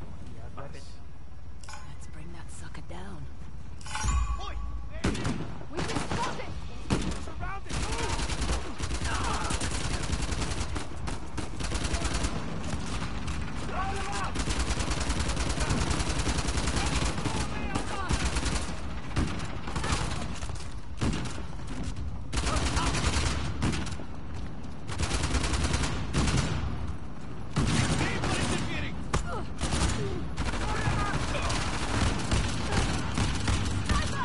Let's bring that sucker down. Oi! We can spot it! Surrounded! Line them up! Sniper!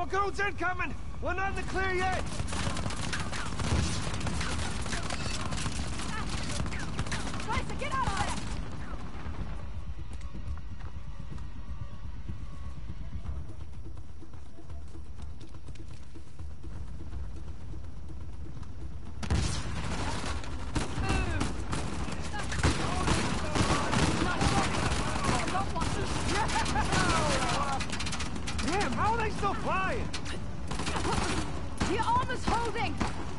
goons incoming! We're not in the clear yet! Tracer, get out of there! Damn, how are they still flying? Your arm is holding!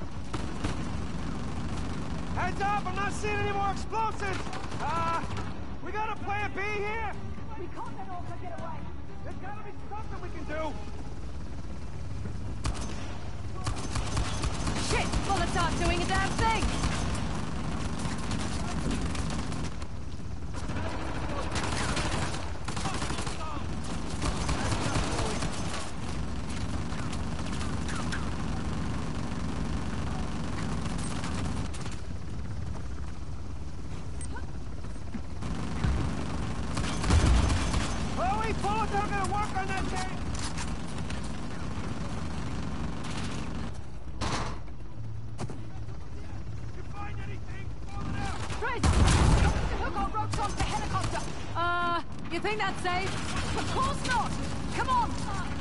Heads up, I'm not seeing any more explosives! Uh, we got a plan B here? We can't let Orca get away! There's gotta be something we can do! Shit! Bullets aren't doing a damn thing! Chloe, bullets aren't gonna work on that thing! You find anything? Pull it out! Tracer! Hook our ropes onto the helicopter! Uh, you think that's safe? Of course not! Come on!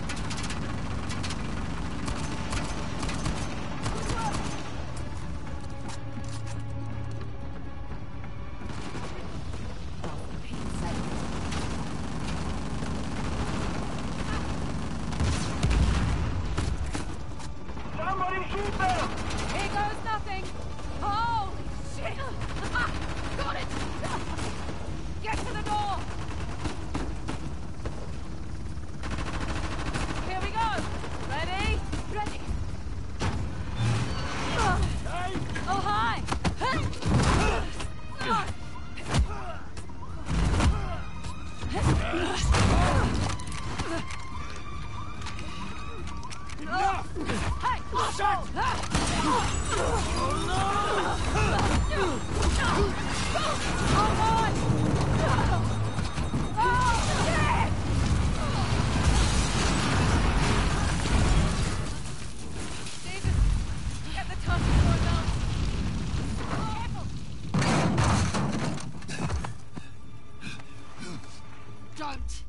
Somebody shoot them! Here goes nothing! Holy shit! Ah, got it! Get to the door! Here we go! Ready? Ready! Oh, hi! Hey! Shut! Come on! Oh, shit! Jesus! Get the tusk going down! Careful! Don't!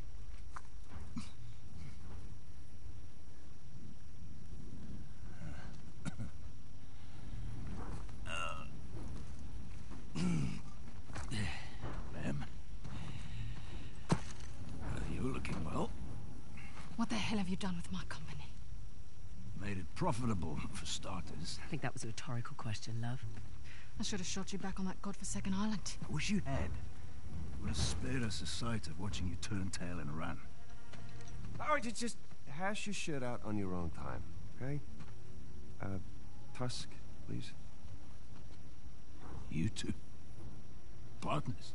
Ma'am. Uh, you're looking well. What the hell have you done with my company? Made it profitable, for starters. I think that was a rhetorical question, love. I should have shot you back on that godforsaken island. I wish you had. Would have spared us the sight of watching you turn tail and run. Alright, just, just hash your shit out on your own time, okay? Uh, Tusk, please. You two? Partners?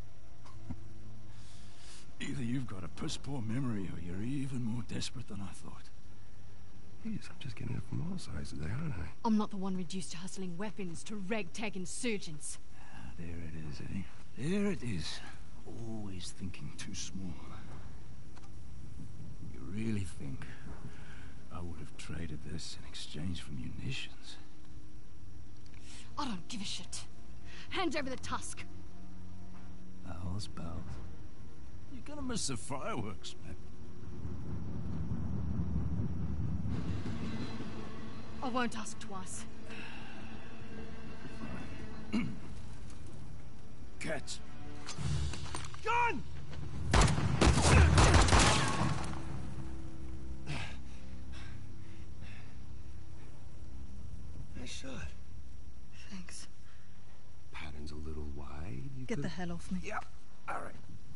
Either you've got a piss-poor memory or you're even more desperate than I thought. Jeez, I'm just getting it from all sides today, aren't I? I'm not the one reduced to hustling weapons to ragtag insurgents. Ah, there it is, eh? There it is. Always thinking too small. You really think I would have traded this in exchange for munitions? I don't give a shit. Hand over the tusk. Pals, pals. You're gonna miss the fireworks, man. I won't ask twice. Cats. Gun! Nice shot. Thanks. Pattern's a little wide. You Get could... the hell off me. Yep. All right.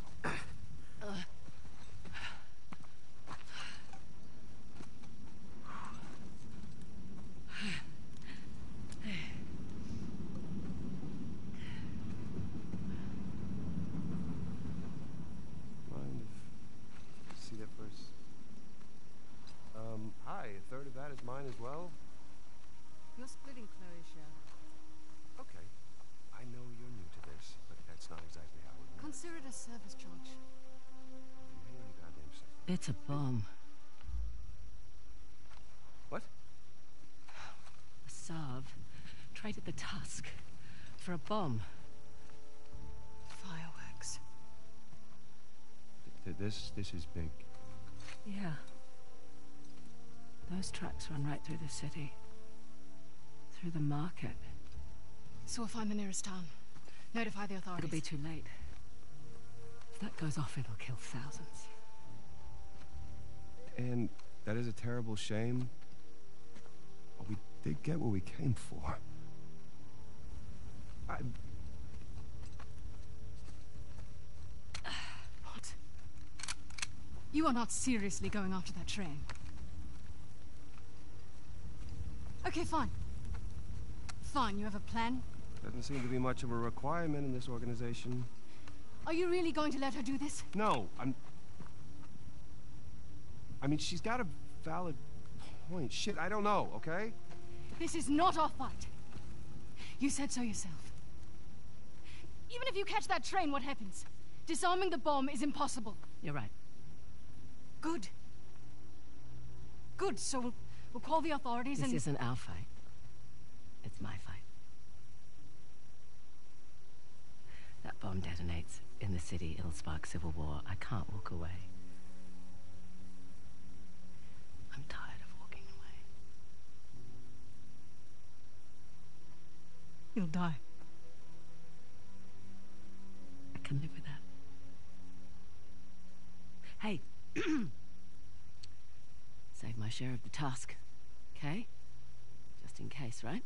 Mind if see that first? Um, hi. A third of that is mine as well. You're splitting Chloe's share. Okay. I know you're new to this, but that's not exactly how it works. Consider it a service charge. Hang on a goddamn second. It's a bomb. What? The Sav traded the Tusk for a bomb. Fireworks. Th this, this is big. Yeah. Those tracks run right through the city. Through the market. So we'll find the nearest town. Notify the authorities. It'll be too late. If that goes off, it'll kill thousands. And that is a terrible shame. But we did get what we came for. I... What? You are not seriously going after that train. Okay, fine. Fine, you have a plan? Doesn't seem to be much of a requirement in this organization. Are you really going to let her do this? No, I'm... I mean, she's got a valid point. Shit, I don't know, okay? This is not our fight. You said so yourself. Even if you catch that train, what happens? Disarming the bomb is impossible. You're right. Good. Good, so we'll, we'll call the authorities This and... isn't our fight. It's my fight. That bomb detonates in the city. It'll spark civil war. I can't walk away. I'm tired of walking away. You'll die. I can live with that. Hey. Save my share of the Tusk. Okay? Just in case, right?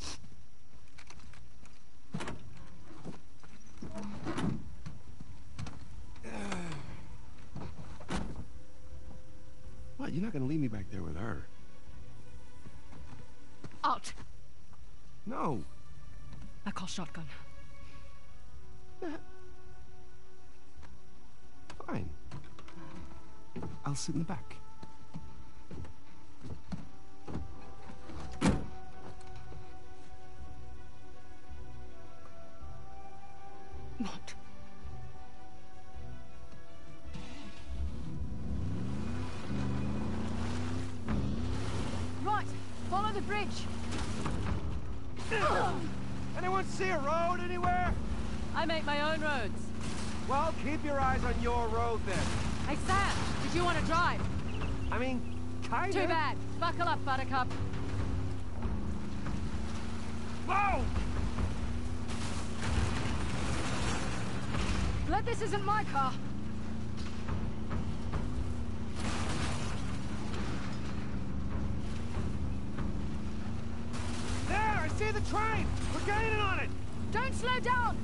What? You're not gonna leave me back there with her? Out! No! I call shotgun. Fine. I'll sit in the back. What? Right, follow the bridge. Anyone see a road anywhere? I make my own roads. Well, keep your eyes on your road then. Hey, Sam, did you want to drive? I mean, kinda. Too bad. Buckle up, Buttercup. Whoa! Glad this isn't my car. There, I see the train! We're gaining on it! Don't slow down!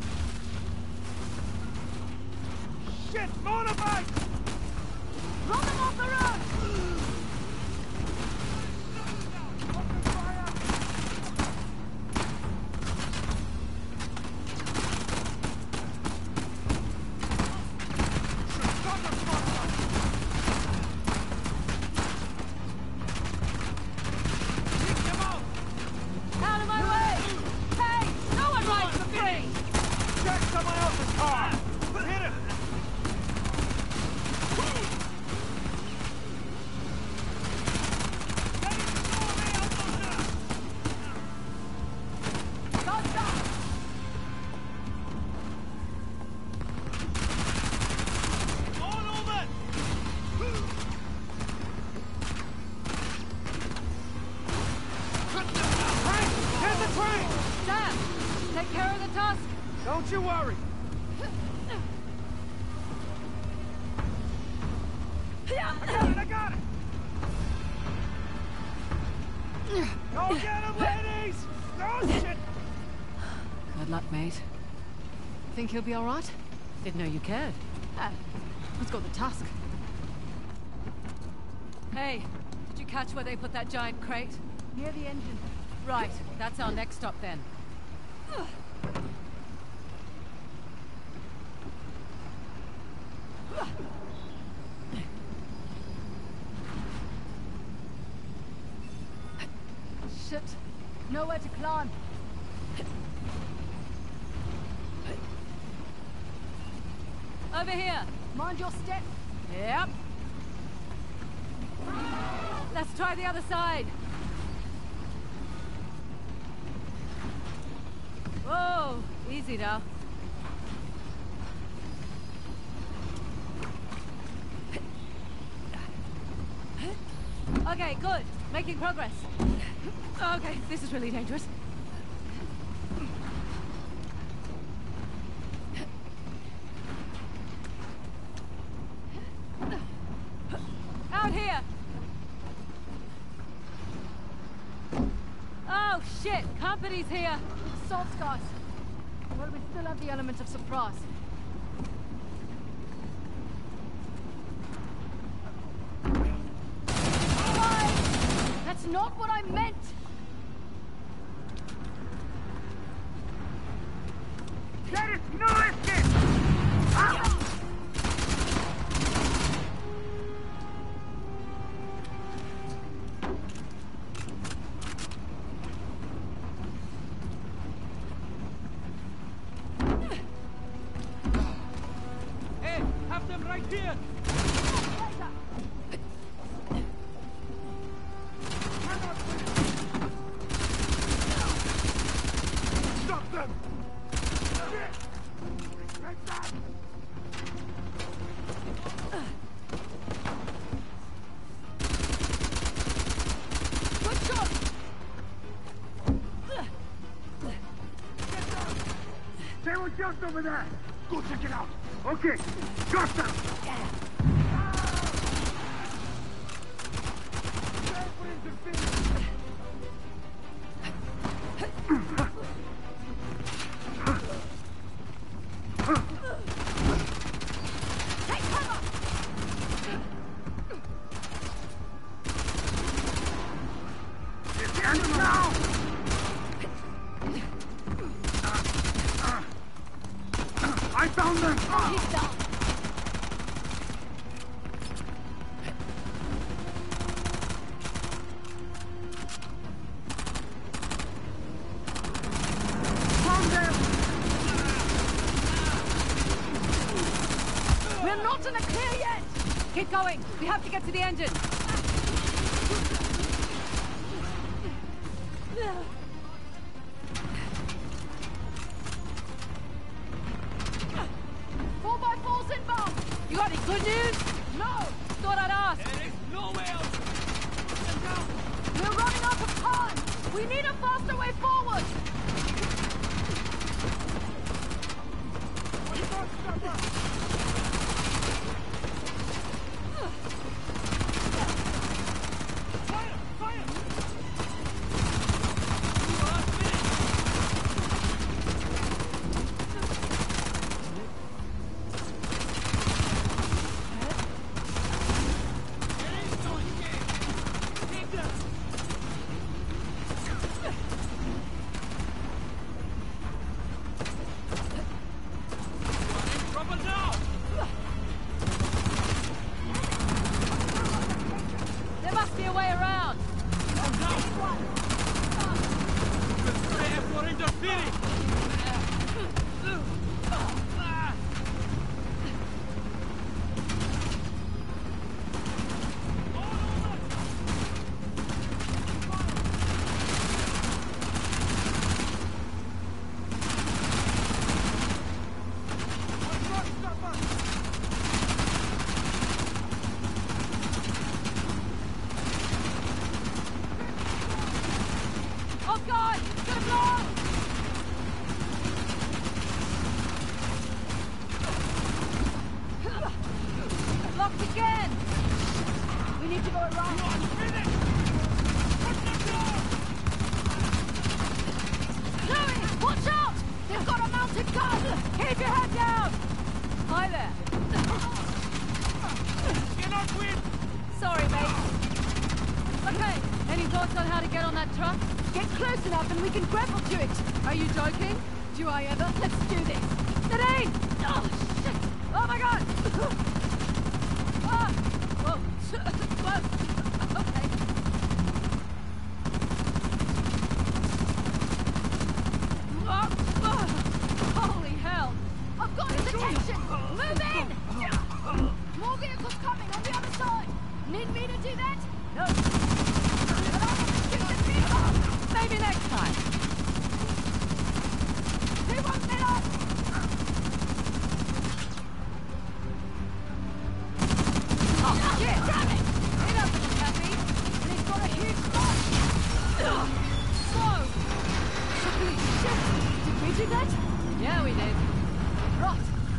Shit, motorbike! Run them off the road! Out of my way! Hey! No one rides for free! Check someone else's car! Hit him! Sam! Take care of the Tusk! Don't you worry! I got it! Go get him, ladies! Go shit! Good luck, mate. Think he'll be all right? Didn't know you cared. Uh, he's got the Tusk. Hey, did you catch where they put that giant crate? Near the engine. Right, that's our next stop then. Shit. Nowhere to climb. Over here! Mind your step. Yep. Let's try the other side. Whoa, easy now. Okay, good. Making progress. Okay, this is really dangerous. Out here! Oh, shit! Company's here! Assault scars. Well, we still have the element of surprise. That's not what I meant! There is no escape! Ah! Hey, have them right here! Stop them! Good shot! They were just over there! Go check it out! Okay, got them! I found them! He's down! Found them! We're not in the clear yet! Keep going! We have to get to the engine! Four by fours inbound! You got any good news? No! Thought I'd ask! There is nowhere else! We're running out of time! We need a faster way forward! Fire! Fire! Trouble now! There must be a way around! Prepare for interfering! Oh god! Good lord! Locked again! We need to go around! Chloe, watch out! They've got a mounted gun! Keep your head down! Hi there! Cannot win! Sorry, mate. Okay, any thoughts on how to get on that truck? Get close enough and we can grapple to it! Are you joking? Do I ever? Let's do this! Nadine! Oh, shit! Oh my god! Ah! Whoa! Whoa! Okay. Oh, oh. Holy hell! I've got his attention! Move in! More vehicles coming on the other side! Need me to do that?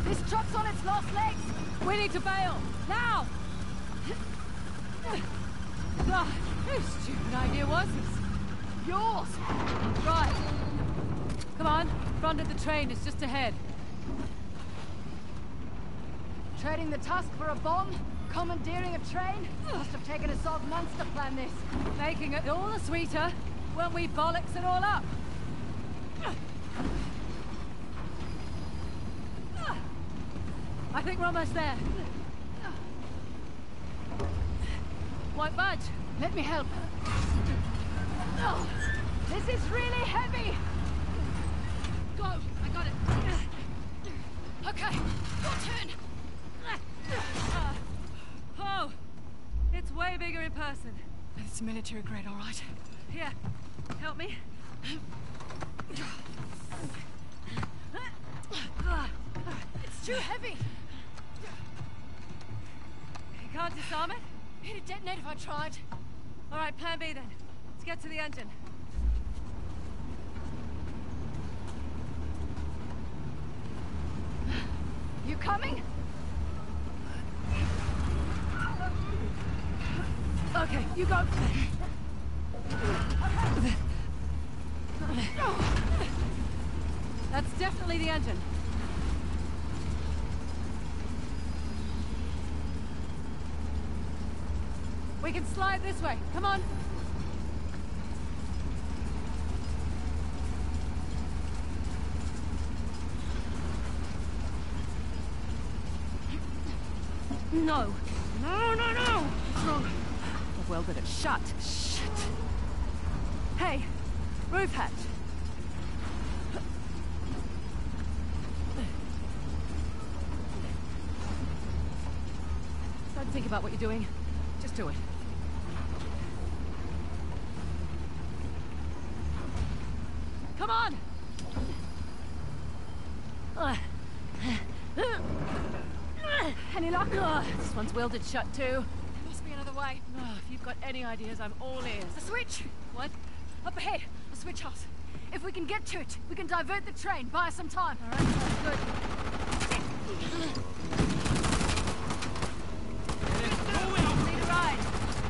This truck's on its last legs! We need to bail! Now! God, whose stupid idea was this? Yours! Right. Come on, front of the train is just ahead. Trading the tusk for a bomb? Commandeering a train? Must have taken us odd months to plan this. Making it all the sweeter when we bollocks it all up. I think we're almost there. Won't budge. Let me help. Oh, this is really heavy! Go! I got it. Okay, your turn. Uh, oh! It's way bigger in person. It's military grade, all right. Here, help me. It's too heavy! You can't disarm it? It'd detonate if I tried. All right, plan B then. Let's get to the engine. You coming? Okay, you go. That's definitely the engine. We can slide this way. Come on. No. No, no, no! What's wrong? I've welded it shut. Shit. Hey, roof hatch. Don't think about what you're doing. Just do it. Come on! Any luck? Oh, this one's welded shut too. There must be another way. Oh, if you've got any ideas, I'm all ears. A switch! What? Up ahead, a switch house. If we can get to it, we can divert the train, buy us some time. All right, sounds good. Need a ride.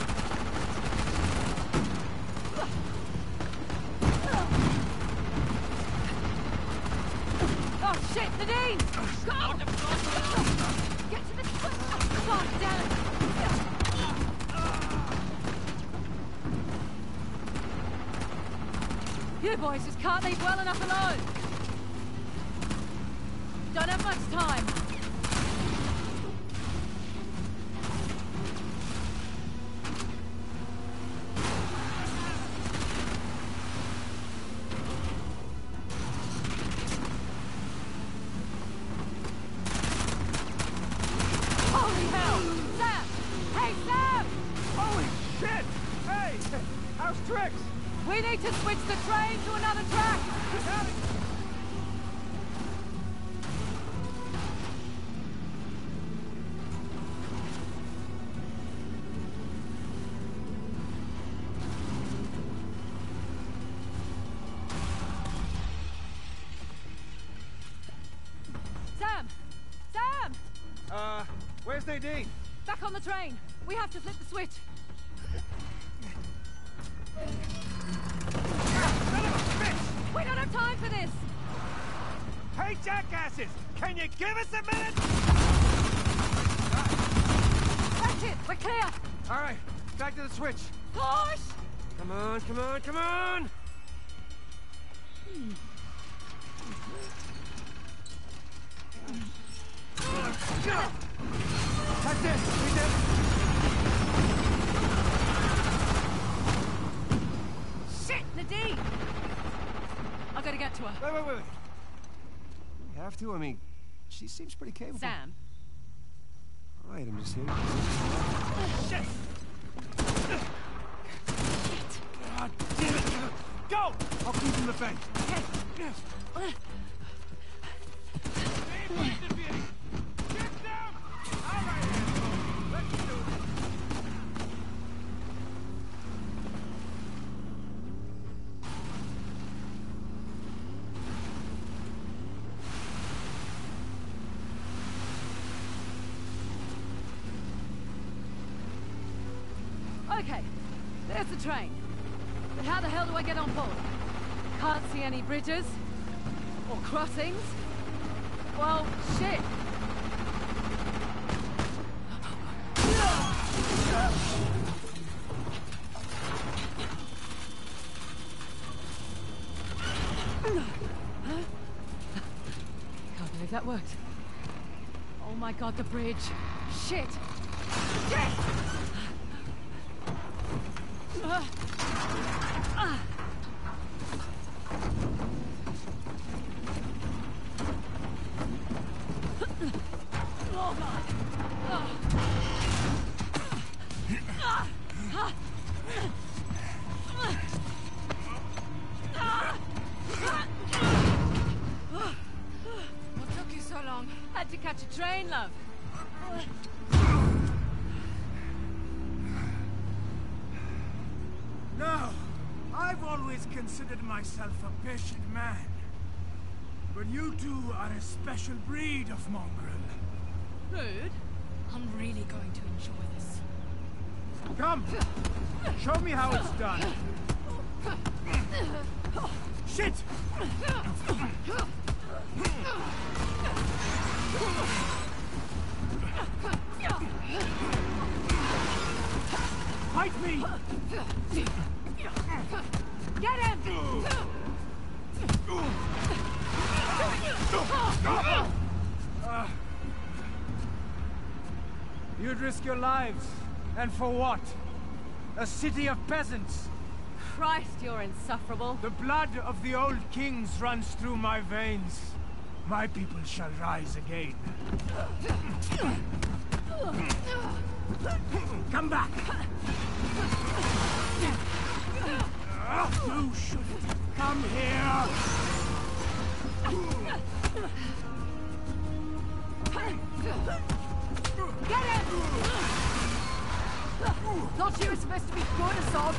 Oh shit, Nadine! Go! Get to the switch! God damn it! You boys just can't leave well enough alone. Don't have much time. Holy hell! Sam! Hey, Sam! Holy shit! Hey! How's Trix? We need to switch the train to another track! Sam! Sam! Uh, where's Nadine? Back on the train! We have to flip the switch! We don't have time for this! Hey, jackasses! Can you give us a minute? That's it! We're clear! All right, back to the switch. Push! Come on, come on, come on! That's it! We did it! Shit, Nadine! I gotta get to her. Wait, wait, wait, wait. We have to? I mean, she seems pretty capable. Sam. All right, I'm just here. Shit! God damn it! Go! I'll keep him the fence. Get down! All right, let's do this. Okay, there's the train. But how the hell do I get on board? Can't see any bridges. Or crossings. Well, shit. Can't believe that worked. Oh my god, the bridge. Shit! Shit! Uh, uh. Oh god! Uh. What took you so long? Had to catch a train, love. No, I've always considered myself a patient man. But you two are a special breed of mongrel. Rude. I'm really going to enjoy this. Come! Show me how it's done. Shit! Fight me! Get him! Uh, you'd risk your lives. And for what? A city of peasants. Christ, you're insufferable. The blood of the old kings runs through my veins. My people shall rise again. Come back! You shouldn't come here! Get him! Thought you were supposed to be good, Assault.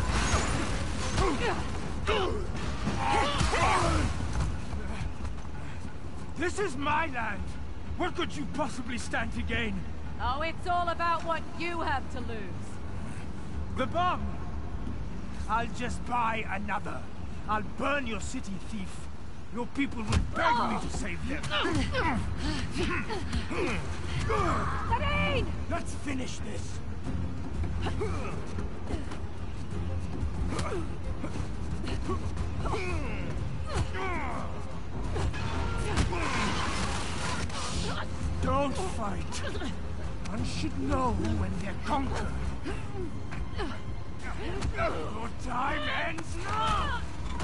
This is my land. What could you possibly stand to gain? Oh, it's all about what you have to lose. The bomb! I'll just buy another. I'll burn your city, thief. Your people will beg oh. me to save them. Sabine! Let's finish this. Don't fight. One should know when they're conquered. Your time ends now!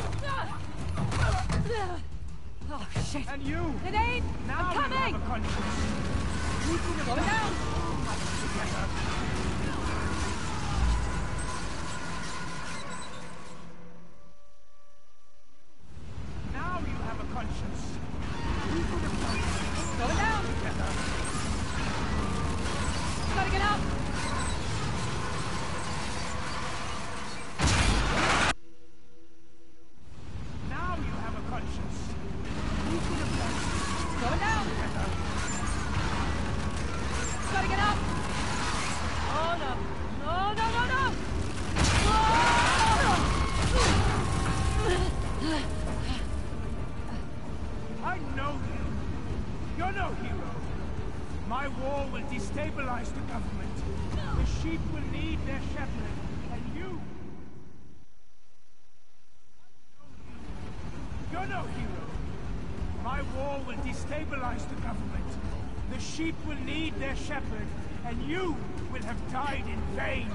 Oh, shit. And you! It ain't! Now I'm coming! You have a conscience. You could have Slow it down! together. Now you have a conscience. You could have done it. Slow it down! Together. Gotta get up! Now you have a conscience. You could have done it. Slow it down! Together. Gotta get up! Oh no! No, no, no, no! I know you. You're no hero. My war will destabilize the government. The sheep will need their shepherd, and you... You're no hero. My war will destabilize the government. The sheep will need their shepherd, and you will have died in vain.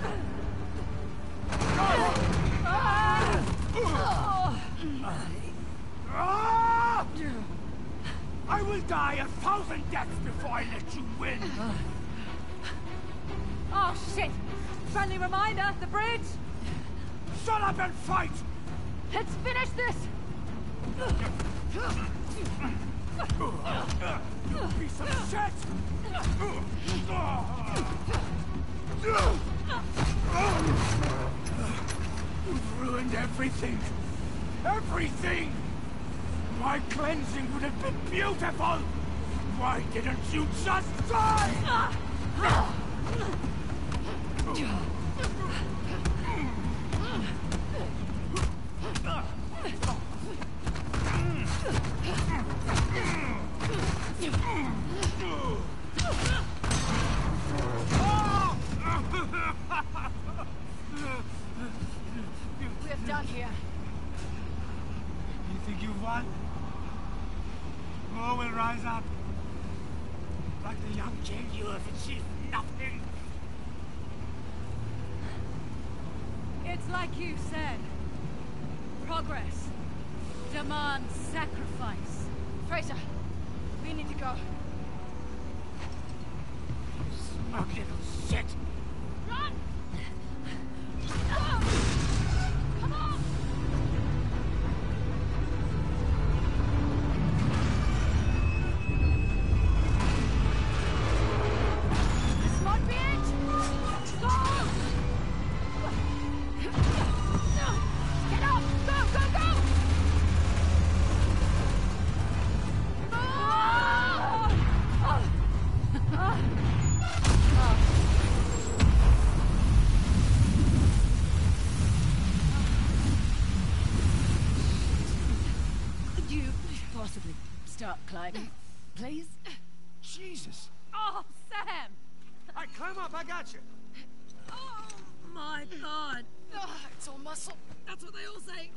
I will die a thousand deaths before I let you win. Oh shit! Friendly reminder, the bridge! Shut up and fight! Let's finish this! You piece of shit! You've ruined everything! Everything! My cleansing would have been beautiful! Why didn't you just die? We're done here. You think you've won? War will rise up. Like the young king, you have achieved nothing. It's like you said. Progress demands sacrifice. Fraser, we need to go. Smug little shit. Run! Come on! This might be it! Go! Get up! Go, go, go! Could you possibly start climbing, please? Jesus. Oh, Sam! All right, climb up. I got you. Oh, my God. Oh, it's all muscle. That's what they all say.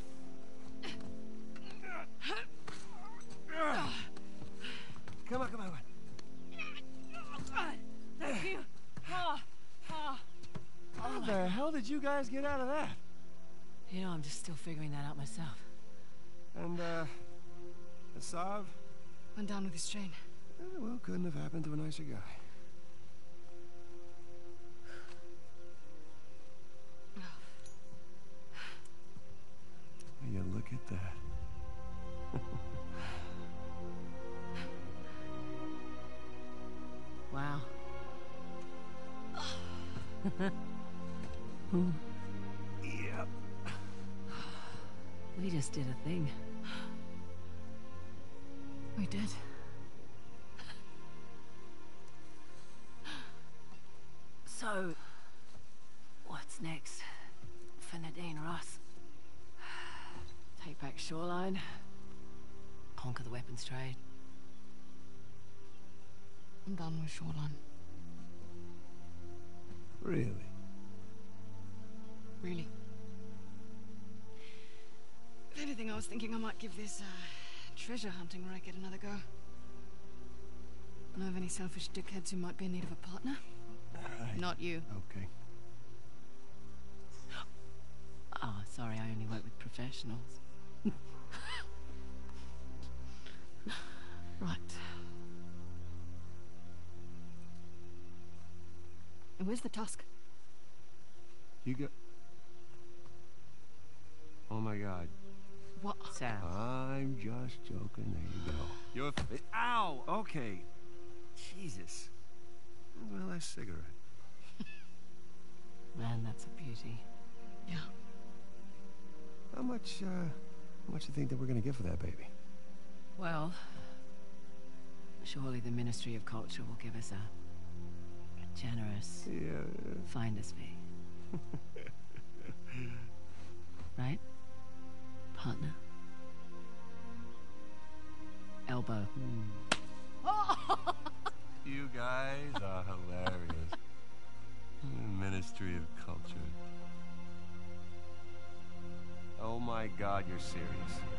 Come on, come on, come on. Thank you. Oh, oh. How the hell did you guys get out of that? You know, I'm just still figuring that out myself. And, uh, Asav? Went down with his train. Eh, well, couldn't have happened to a nicer guy. Will you look at that? Wow. Yep. We just did a thing. We did. So, what's next for Nadine Ross? Take back Shoreline? Conquer the weapons trade? I'm done with Shoreline. Really? Really. If anything, I was thinking I might give this, uh, treasure hunting racket another go. Know of any selfish dickheads who might be in need of a partner? Right. Not you. Okay. Oh, sorry, I only work with professionals. Right. And where's the tusk? You got... Oh my God. What? Sam. I'm just joking. There you go. You're... F Ow! Okay. Jesus. Well, a cigarette. Man, that's a beauty. Yeah. How much, uh... How much do you think that we're gonna get for that baby? Well, surely the Ministry of Culture will give us a, a generous Yeah. finder's fee. Right? Partner? Elbow. You guys are hilarious. Ministry of Culture. Oh my God, you're serious.